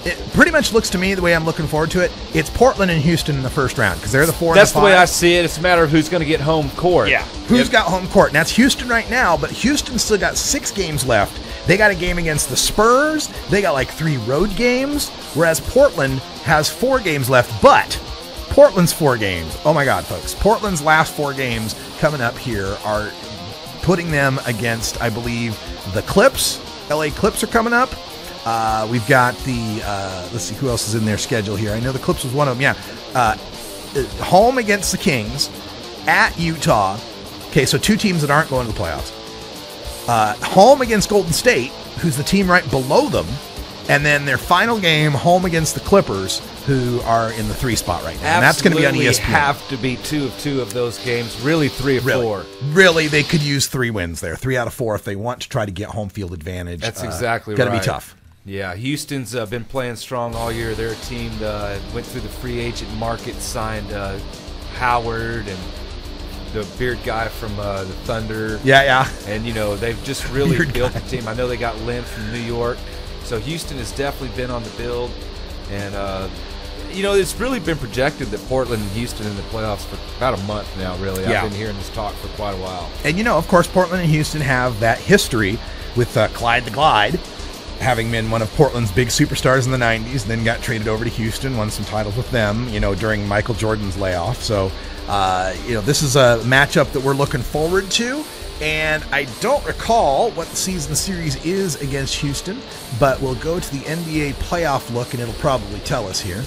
it pretty much looks to me the way I'm looking forward to it. It's Portland and Houston in the first round because they're the four. That's and the, the way five. I see it. It's a matter of who's going to get home court. Yeah, who's Yep. got home court? And that's Houston right now, but Houston still got six games left. They got a game against the Spurs. They got like three road games, whereas Portland has four games left. But Portland's four games. Oh my God, folks! Portland's last four games coming up here are putting them against, I believe, the Clips. L A Clips are coming up. Uh, we've got the, uh, let's see who else is in their schedule here. I know the Clips was one of them. Yeah. Uh, home against the Kings, at Utah. Okay, so two teams that aren't going to the playoffs. Uh, home against Golden State, who's the team right below them. And then their final game, home against the Clippers, who are in the three spot right now. And that's going to be on E S P N. have to be two of two of those games. Really, three or really, four. Really, they could use three wins there. Three out of four if they want to try to get home field advantage. That's uh, exactly gotta right. Going to be tough. Yeah, Houston's uh, been playing strong all year. They're a team that uh, went through the free agent market, signed uh, Howard and the beard guy from uh, the Thunder. Yeah, yeah. And, you know, they've just really Beard built guy. the team. I know they got Lynn from New York. So Houston has definitely been on the build. And, uh, you know, it's really been projected that Portland and Houston in the playoffs for about a month now, really. Yeah. I've been hearing this talk for quite a while. And, you know, of course, Portland and Houston have that history with uh, Clyde the Glide, having been one of Portland's big superstars in the nineties, then got traded over to Houston, won some titles with them, you know, during Michael Jordan's layoff. So, uh, you know, this is a matchup that we're looking forward to. And I don't recall what the season series is against Houston, but we'll go to the N B A playoff look, and it'll probably tell us here.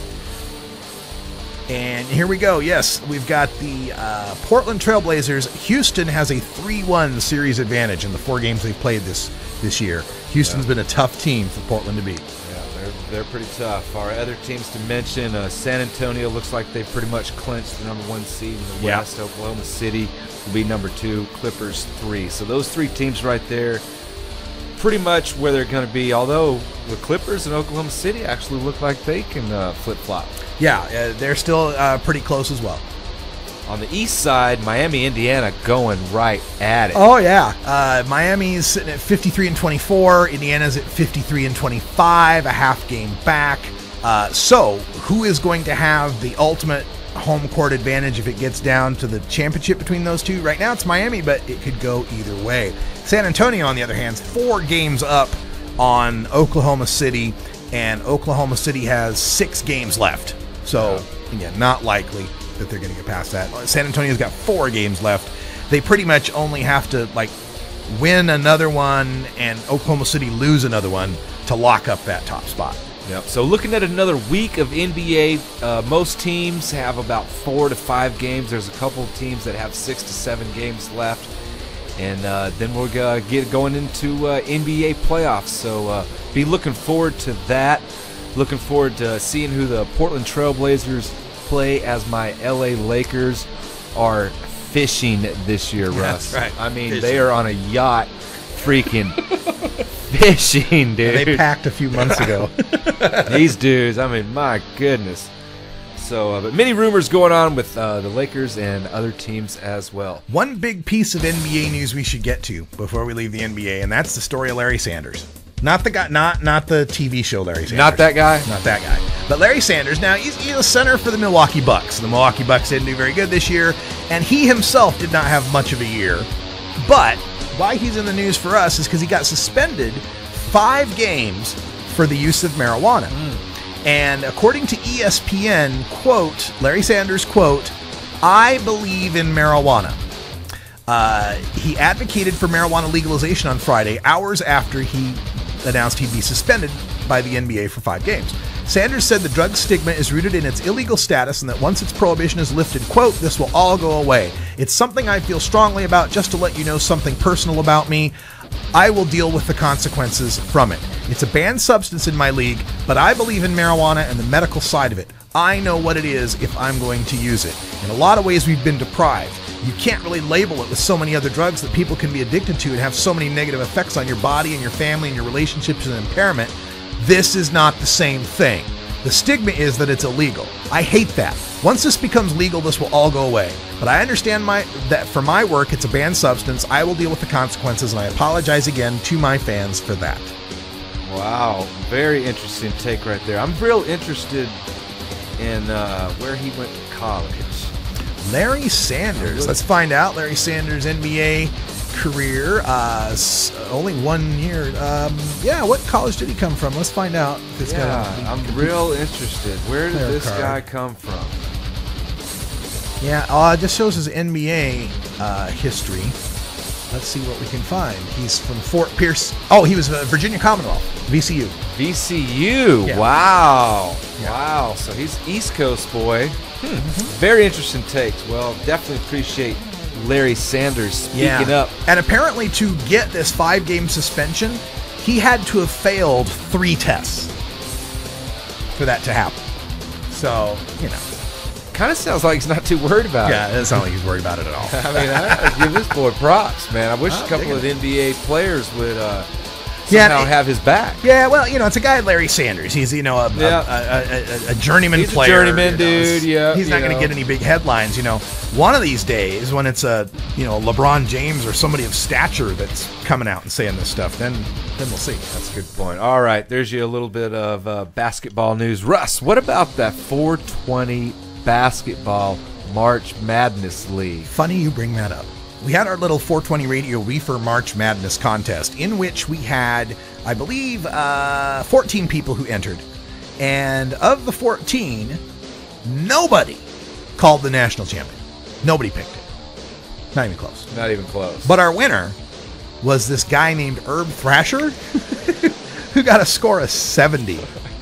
And here we go. Yes, we've got the uh, Portland Trailblazers. Houston has a three one series advantage in the four games they've played this this year. Houston's Yeah. been a tough team for Portland to beat. Yeah, they're, they're pretty tough. Our other teams to mention, uh, San Antonio looks like they've pretty much clinched the number one seed in the Yeah. West. Oklahoma City will be number two, Clippers three. So those three teams right there, pretty much where they're going to be, although the Clippers and Oklahoma City actually look like they can uh, flip-flop. Yeah, uh, they're still uh, pretty close as well. On the east side, Miami, Indiana going right at it. Oh yeah, uh, Miami's sitting at fifty-three and twenty-four. Indiana's at fifty-three and twenty-five, a half game back. Uh, so, who is going to have the ultimate home court advantage if it gets down to the championship between those two? Right now, it's Miami, but it could go either way. San Antonio, on the other hand, is four games up on Oklahoma City, and Oklahoma City has six games left. So, again, not likely that they're going to get past that. San Antonio's got four games left. They pretty much only have to like win another one and Oklahoma City lose another one to lock up that top spot. Yep. So looking at another week of N B A, uh, most teams have about four to five games. There's a couple of teams that have six to seven games left. And uh, then we're going to get going into uh, N B A playoffs. So uh, be looking forward to that. Looking forward to seeing who the Portland Trailblazers play as my L A Lakers are fishing this year, Russ. That's right. I mean, Fishing. they are on a yacht freaking fishing, dude. They packed a few months ago. These dudes, I mean, my goodness. So, uh, but many rumors going on with uh, the Lakers and other teams as well. One big piece of N B A news we should get to before we leave the N B A, and that's the story of Larry Sanders. Not the guy, not not the T V show Larry Sanders. Not that guy? Not that guy. But Larry Sanders, now he's, he's a center for the Milwaukee Bucks. The Milwaukee Bucks didn't do very good this year, and he himself did not have much of a year. But why he's in the news for us is because he got suspended five games for the use of marijuana. Mm. And according to E S P N, quote, Larry Sanders, quote, "I believe in marijuana." Uh, he advocated for marijuana legalization on Friday, hours after he announced he'd be suspended by the N B A for five games. Sanders said the drug stigma is rooted in its illegal status and that once its prohibition is lifted, quote, "this will all go away. It's something I feel strongly about. Just to let you know something personal about me, I will deal with the consequences from it. It's a banned substance in my league, but I believe in marijuana and the medical side of it. I know what it is if I'm going to use it. In a lot of ways, we've been deprived. You can't really label it with so many other drugs that people can be addicted to and have so many negative effects on your body and your family and your relationships and impairment. This is not the same thing. The stigma is that it's illegal. I hate that. Once this becomes legal, this will all go away. But I understand my that for my work, it's a banned substance. I will deal with the consequences, and I apologize again to my fans for that." Wow, very interesting take right there. I'm real interested in uh, where he went to college. Larry Sanders. Let's find out. Larry Sanders' N B A career. Uh, s- only one year. Um, yeah, what college did he come from? Let's find out. This Yeah, guy, I'm real interested. Where did Player this card. guy come from? Yeah, uh, it just shows his N B A uh, history. Let's see what we can find. He's from Fort Pierce. Oh, he was uh, Virginia Commonwealth, V C U. V C U. Yeah. Wow. Yeah. Wow. So he's East Coast boy. Hmm. Very interesting takes. Well, definitely appreciate Larry Sanders speaking up. And apparently, to get this five-game suspension, he had to have failed three tests for that to happen. So, you know. Kind of sounds like he's not too worried about Yeah, it. it doesn't sound like he's worried about it at all. I mean, I, I give this boy props, man. I wish I'm a couple digging of it. N B A players would uh, Yeah, somehow it- have his back. Yeah, well, you know, it's a guy, Larry Sanders. He's, you know, a, Yeah. a, a, a, a journeyman He's a player. journeyman you know. dude, yeah, He's not you going to know. get any big headlines, you know. One of these days, when it's a, you know, LeBron James or somebody of stature that's coming out and saying this stuff, then then we'll see. That's a good point. All right, there's you a little bit of uh, basketball news. Russ, what about that four twenty basketball March Madness League? Funny you bring that up. We had our little four twenty Radio Reefer March Madness contest in which we had, I believe, uh, fourteen people who entered. And of the fourteen, nobody called the national champion. Nobody picked it. Not even close. Not even close. But our winner was this guy named Urb Thrasher who got a score of seventy.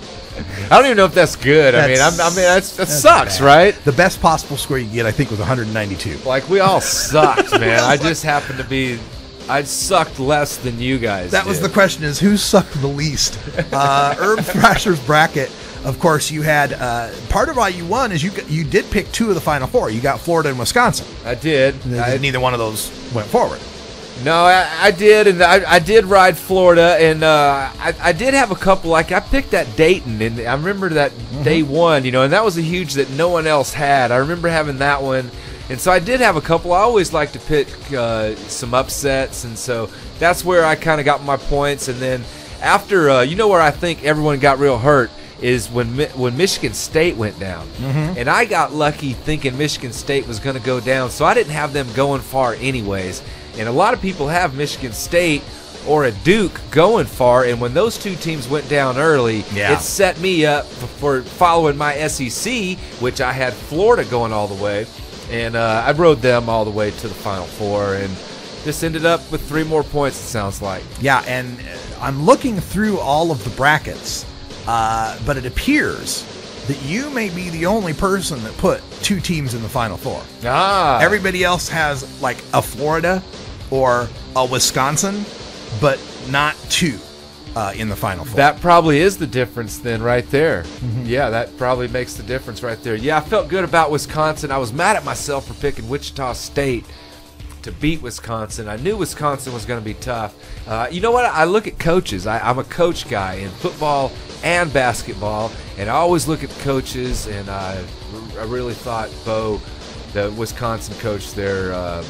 I don't even know if that's good. I mean, I'm, I mean, that's, that That's sucks, bad. right? The best possible score you could get, I think, was one hundred ninety-two. Like, we all sucked, man. I just happened to be, I sucked less than you guys That was did. the question: is who sucked the least? Uh, Urb Thrasher's bracket. Of course, you had uh, part of why you won is you got- you did pick two of the Final Four. You got Florida and Wisconsin. I did. I, Neither one of those went forward. No, I, I did, and I, I did ride Florida, and uh, I, I did have a couple. Like, I picked that Dayton, and I remember that Mm-hmm. day one, you know, and that was a huge that no one else had. I remember having that one, and so I did have a couple. I always like to pick uh, some upsets, and so that's where I kind of got my points. And then after, uh, you know, where I think everyone got real hurt is when Mi- when Michigan State went down, Mm-hmm. and I got lucky thinking Michigan State was going to go down, so I didn't have them going far anyways. And a lot of people have Michigan State or a Duke going far, and when those two teams went down early, Yeah. it set me up for following my S E C, which I had Florida going all the way, and uh, I rode them all the way to the Final Four, and this ended up with three more points, it sounds like. Yeah, and uh, I'm looking through all of the brackets, uh, but it appears that you may be the only person that put two teams in the Final Four. Ah, Everybody else has like a Florida or a Wisconsin, but not two uh, in the Final Four. that probably is the difference then right there. Mm-hmm. Yeah, that probably makes the difference right there. Yeah, I felt good about Wisconsin. I was mad at myself for picking Wichita State to beat Wisconsin. I knew Wisconsin was going to be tough. Uh, you know what? I look at coaches. I, I'm a coach guy in football and basketball, and I always look at coaches, and I, I really thought Bo, the Wisconsin coach there, uh,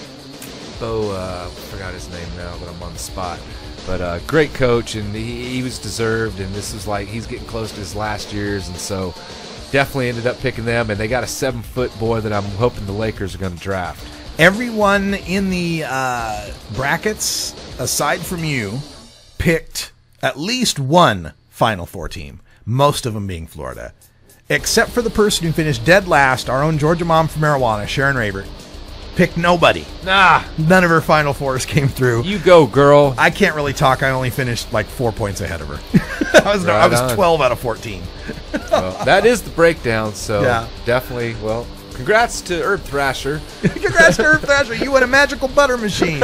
Bo, uh, I forgot his name now, but I'm on the spot. But uh, great coach, and he, he was deserved, and this was like he's getting close to his last years, and so definitely ended up picking them, and they got a seven-foot boy that I'm hoping the Lakers are going to draft. Everyone in the uh, brackets, aside from you, picked at least one Final Four team, most of them being Florida. Except for the person who finished dead last, our own Georgia mom from marijuana, Sharon Rabert, picked nobody. Nah, None of her Final Fours came through. you go, girl. I can't really talk. I only finished like four points ahead of her. I was I Right was on. twelve out of fourteen. Well, that is the breakdown, so Yeah. definitely, well, congrats to Urb Thrasher. Congrats to Urb Thrasher. You won a magical butter machine.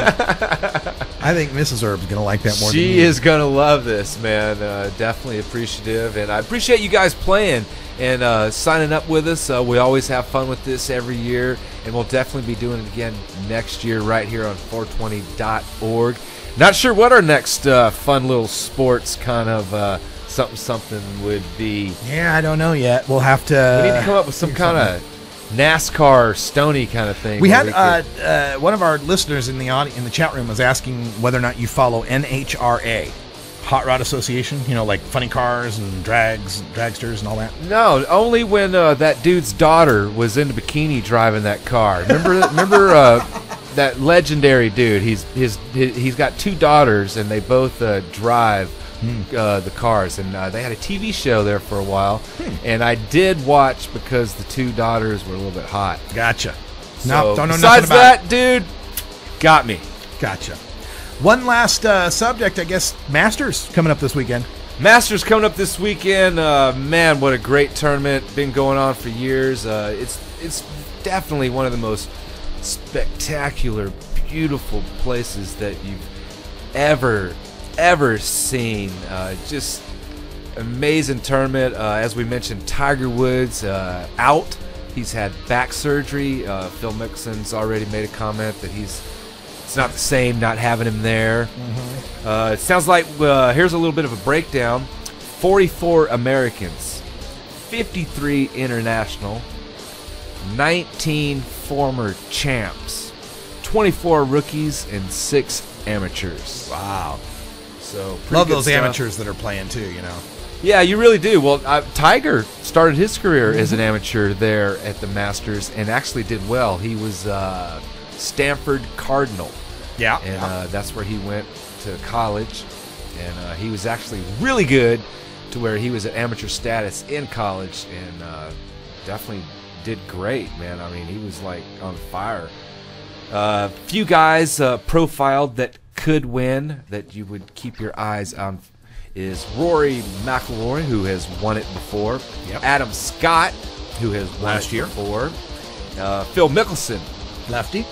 I think Missus Urb's going to like that more than She you. is going to love this, man. Uh, definitely appreciative, and I appreciate you guys playing and uh, signing up with us. Uh, we always have fun with this every year, and we'll definitely be doing it again next year right here on four twenty dot org. Not sure what our next uh, fun little sports kind of uh, something something would be. Yeah, I don't know yet. We'll have to. We need to come up with some kind of NASCAR Stony kind of thing. We where had could- uh, uh, one of our listeners in the audi- in the chat room was asking whether or not you follow N H R A. Hot Rod Association? You know, like funny cars and drags, dragsters and all that? No, only when uh, that dude's daughter was in the bikini driving that car. Remember, remember uh, that legendary dude? He's his, his he's got two daughters, and they both uh, drive hmm. uh, the cars. And uh, they had a T V show there for a while. Hmm. And I did watch because the two daughters were a little bit hot. Gotcha. So, no, don't know besides nothing about that, it. dude, got me. Gotcha. One last uh, subject, I guess. Masters coming up this weekend. Masters coming up this weekend. Uh, man, what a great tournament! Been going on for years. Uh, it's it's definitely one of the most spectacular, beautiful places that you've ever ever seen. Uh, just amazing tournament. Uh, as we mentioned, Tiger Woods uh, out. He's had back surgery. Uh, Phil Mickelson's already made a comment that he's. It's not the same not having him there. Mm-hmm. Uh, it sounds like, uh, here's a little bit of a breakdown. forty-four Americans, fifty-three international, nineteen former champs, twenty-four rookies, and six amateurs. Wow. So love those stuff. amateurs that are playing too, you know. Yeah, you really do. Well, uh, Tiger started his career as an amateur there at the Masters and actually did well. He was uh, Stanford Cardinal. Yeah. And yeah. Uh, that's where he went to college. And uh, he was actually really good to where he was at amateur status in college and uh, definitely did great, man. I mean, he was like on fire. A uh, few guys uh, profiled that could win that you would keep your eyes on is Rory McIlroy, who has won it before. Yep. Adam Scott, who has won Last it year. before. Uh, Phil Mickelson. Lefty.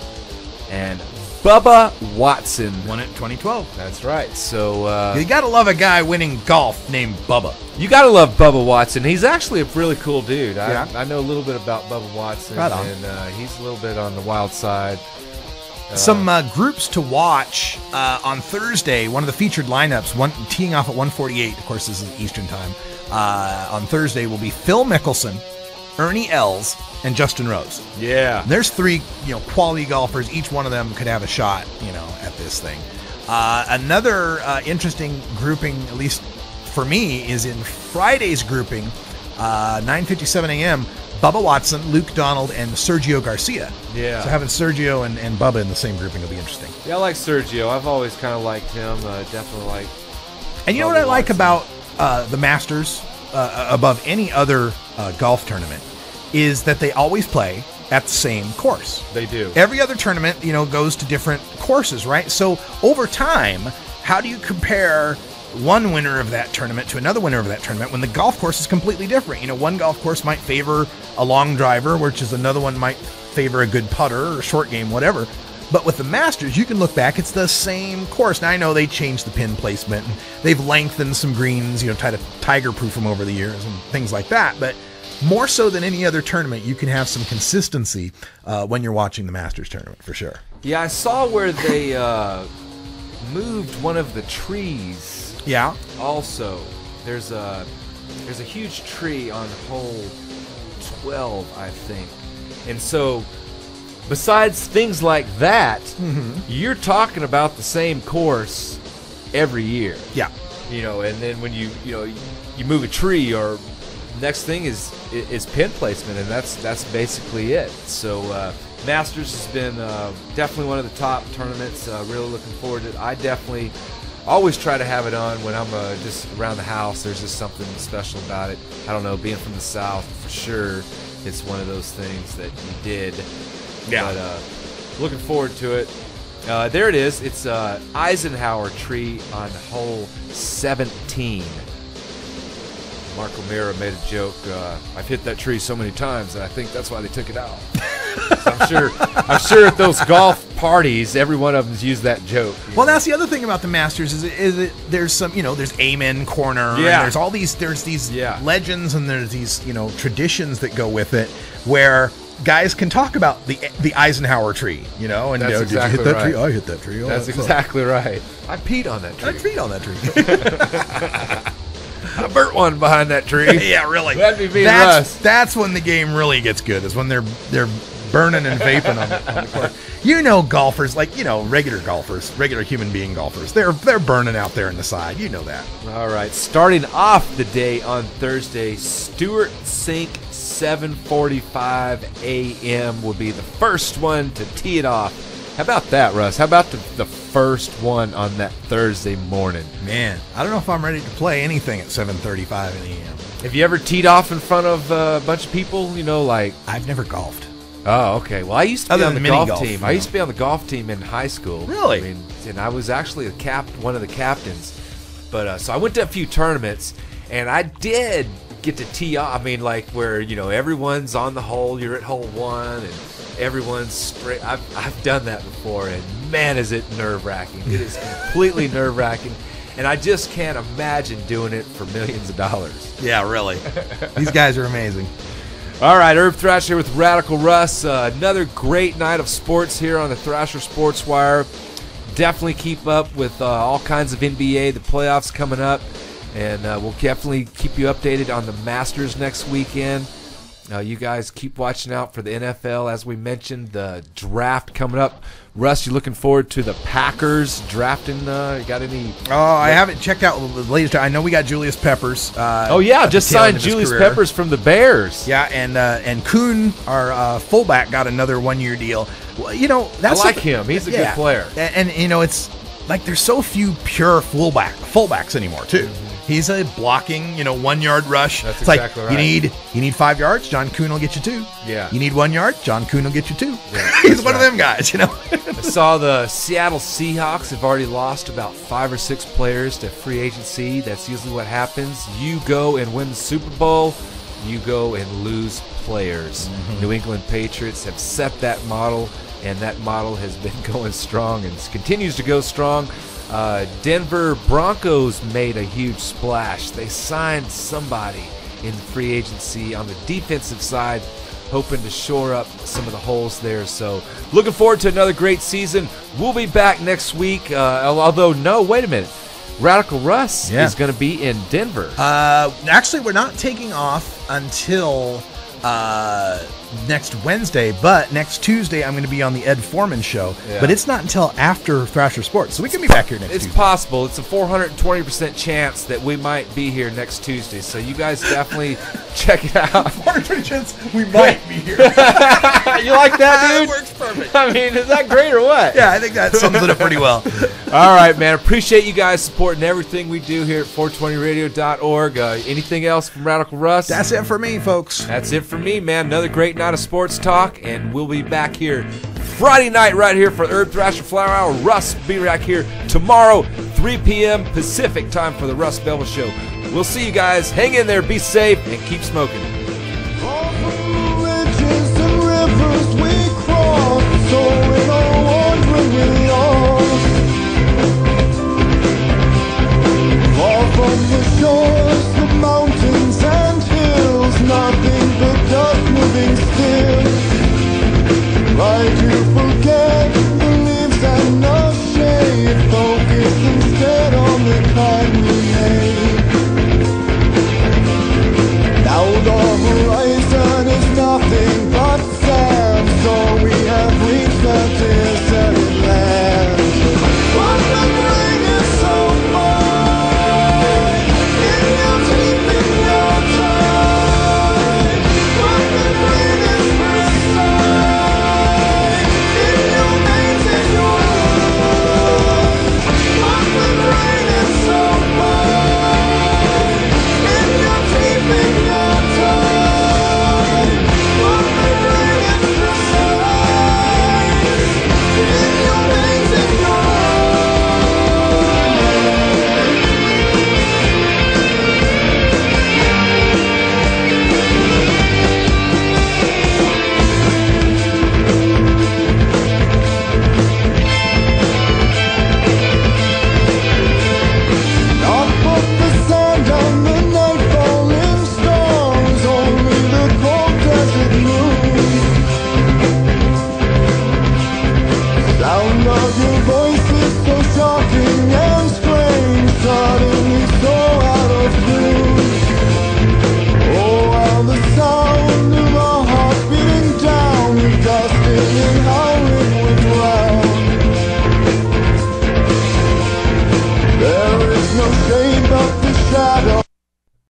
And Bubba Watson. Won it twenty twelve. That's right. So uh, you got to love a guy winning golf named Bubba. You got to love Bubba Watson. He's actually a really cool dude. I, Yeah. I know a little bit about Bubba Watson. Right on. And uh, he's a little bit on the wild side. Uh, Some uh, groups to watch uh, on Thursday. One of the featured lineups, one teeing off at one forty-eight. Of course, this is Eastern time. Uh, on Thursday will be Phil Mickelson, Ernie Els, and Justin Rose. Yeah. And there's three, you know, quality golfers. Each one of them could have a shot, you know, at this thing. Uh, another uh, interesting grouping, at least for me, is in Friday's grouping, uh, nine fifty-seven a.m. Bubba Watson, Luke Donald, and Sergio Garcia. Yeah. So having Sergio and, and Bubba in the same grouping will be interesting. Yeah, I like Sergio. I've always kind of liked him. Uh, definitely like. And you know Bubba what I like Watson. about uh, the Masters uh, above any other uh, golf tournament is that they always play at the same course. They do. Every other tournament, you know, goes to different courses, right? So over time, how do you compare one winner of that tournament to another winner of that tournament when the golf course is completely different? You know, one golf course might favor a long driver, which is another one might favor a good putter or short game, whatever. But with the Masters, you can look back, it's the same course. Now, I know they changed the pin placement, and they've lengthened some greens, you know, tried to tiger-proof them over the years and things like that. But more so than any other tournament, you can have some consistency uh, when you're watching the Masters tournament, for sure. Yeah, I saw where they uh, moved one of the trees. Yeah. Also, there's a there's a huge tree on hole twelve, I think, and so besides things like that, mm-hmm. you're talking about the same course every year. Yeah. You know, and then when you you know you move a tree, or next thing is is pin placement, and that's that's basically it. So uh, Masters has been uh, definitely one of the top tournaments. Uh, really looking forward to it. I definitely always try to have it on when I'm uh, just around the house. There's just something special about it. I don't know, being from the South, for sure, it's one of those things that you did. Yeah. But uh, looking forward to it. Uh, there it is. It's uh, Eisenhower tree on hole seventeen. Mark O'Meara made a joke. Uh, I've hit that tree so many times that I think that's why they took it out. So I'm sure. I'm sure at those golf parties, every one of them's used that joke. Well, know? that's the other thing about the Masters is, is it there's some, you know, there's Amen Corner. And Yeah. there's all these, there's these Yeah. legends and there's these, you know, traditions that go with it where guys can talk about the the Eisenhower tree, you know, and That's you know, exactly did you hit that right. tree? I hit that tree. Oh, That's that exactly right. I peed on that sucked. I tree. peed on that tree. I burnt one behind that tree. Yeah, really. That'd be being that's, Russ. That's when the game really gets good. Is when they're they're burning and vaping on the, on the course. You know golfers, like, you know, regular golfers, regular human being golfers, they're they're burning out there in the side. You know that. All right, starting off the day on Thursday, Stewart Sink, seven forty-five a m will be the first one to tee it off. How about that, Russ? How about the, the first one on that Thursday morning? Man, I don't know if I'm ready to play anything at seven thirty-five a m. Have you ever teed off in front of uh, a bunch of people? You know, like... I've never golfed. Oh, okay. Well, I used to be Other on the than mini golf, golf, team. you I know. used to be on the golf team in high school. Really? I mean, and I was actually a cap, one of the captains. But uh, so I went to a few tournaments, and I did get to tee off. I mean, like where you know everyone's on the hole, you're at hole one, and everyone's straight. I've I've done that before, and man, is it nerve wracking! It is completely nerve wracking. And I just can't imagine doing it for millions of dollars. Yeah, really. These guys are amazing. All right, Urb Thrasher with Radical Russ. Uh, another great night of sports here on the Thrasher Sports Wire. Definitely keep up with uh, all kinds of N B A, the playoffs coming up. And uh, we'll definitely keep you updated on the Masters next weekend. Uh, you guys keep watching out for the N F L. As we mentioned, the draft coming up. Russ, you looking forward to the Packers drafting? Uh, you got any? Oh, I haven't checked out the latest. I know we got Julius Peppers. Uh, Oh yeah, at the just tail end signed of his Julius career. Peppers from the Bears. Yeah, and uh, and Kuhn, our uh, fullback, got another one-year deal. Well, you know, that's I like something- him. He's a yeah. good player. And, and you know, it's like there's so few pure fullback fullbacks anymore too. He's a blocking, you know, one yard rush. That's it's exactly like right. you need you need five yards, John Kuhn will get you two. Yeah. You need one yard, John Kuhn will get you two. Yeah, He's that's one of right. them guys, you know. I saw the Seattle Seahawks have already lost about five or six players to free agency. That's usually what happens. You go and win the Super Bowl, you go and lose players. Mm-hmm. New England Patriots have set that model, and that model has been going strong and continues to go strong. Uh, Denver Broncos made a huge splash. They signed somebody in free agency on the defensive side, hoping to shore up some of the holes there. So looking forward to another great season. We'll be back next week. Uh, although, no, wait a minute. Radical Russ Yeah. is going to be in Denver. Uh, actually, we're not taking off until uh, next Wednesday, but next Tuesday I'm going to be on the Ed Foreman show. Yeah. But it's not until after Thrasher Sports, so we can be back here next It's Tuesday. possible. It's a four hundred twenty percent chance that we might be here next Tuesday. So you guys definitely check it out. four hundred twenty chance we might be here. You like that, That dude? works perfect. I mean, is that great or what? Yeah, I think that sums it up pretty well. All right, man. Appreciate you guys supporting everything we do here at four twenty radio dot org. Uh, anything else from Radical Russ? That's it for me, folks. That's it for me, man. Another great night of sports talk, and we'll be back here Friday night right here for Urb Thrasher Flower Hour. Russ will be back here tomorrow, three p m Pacific time for the Russ Belville Show. We'll see you guys. Hang in there, be safe, and keep smoking. All the ridges and rivers we crossed, soaring or wandering we lost. Far from the shores, the mountains and hills, nothing but dust moving still. Right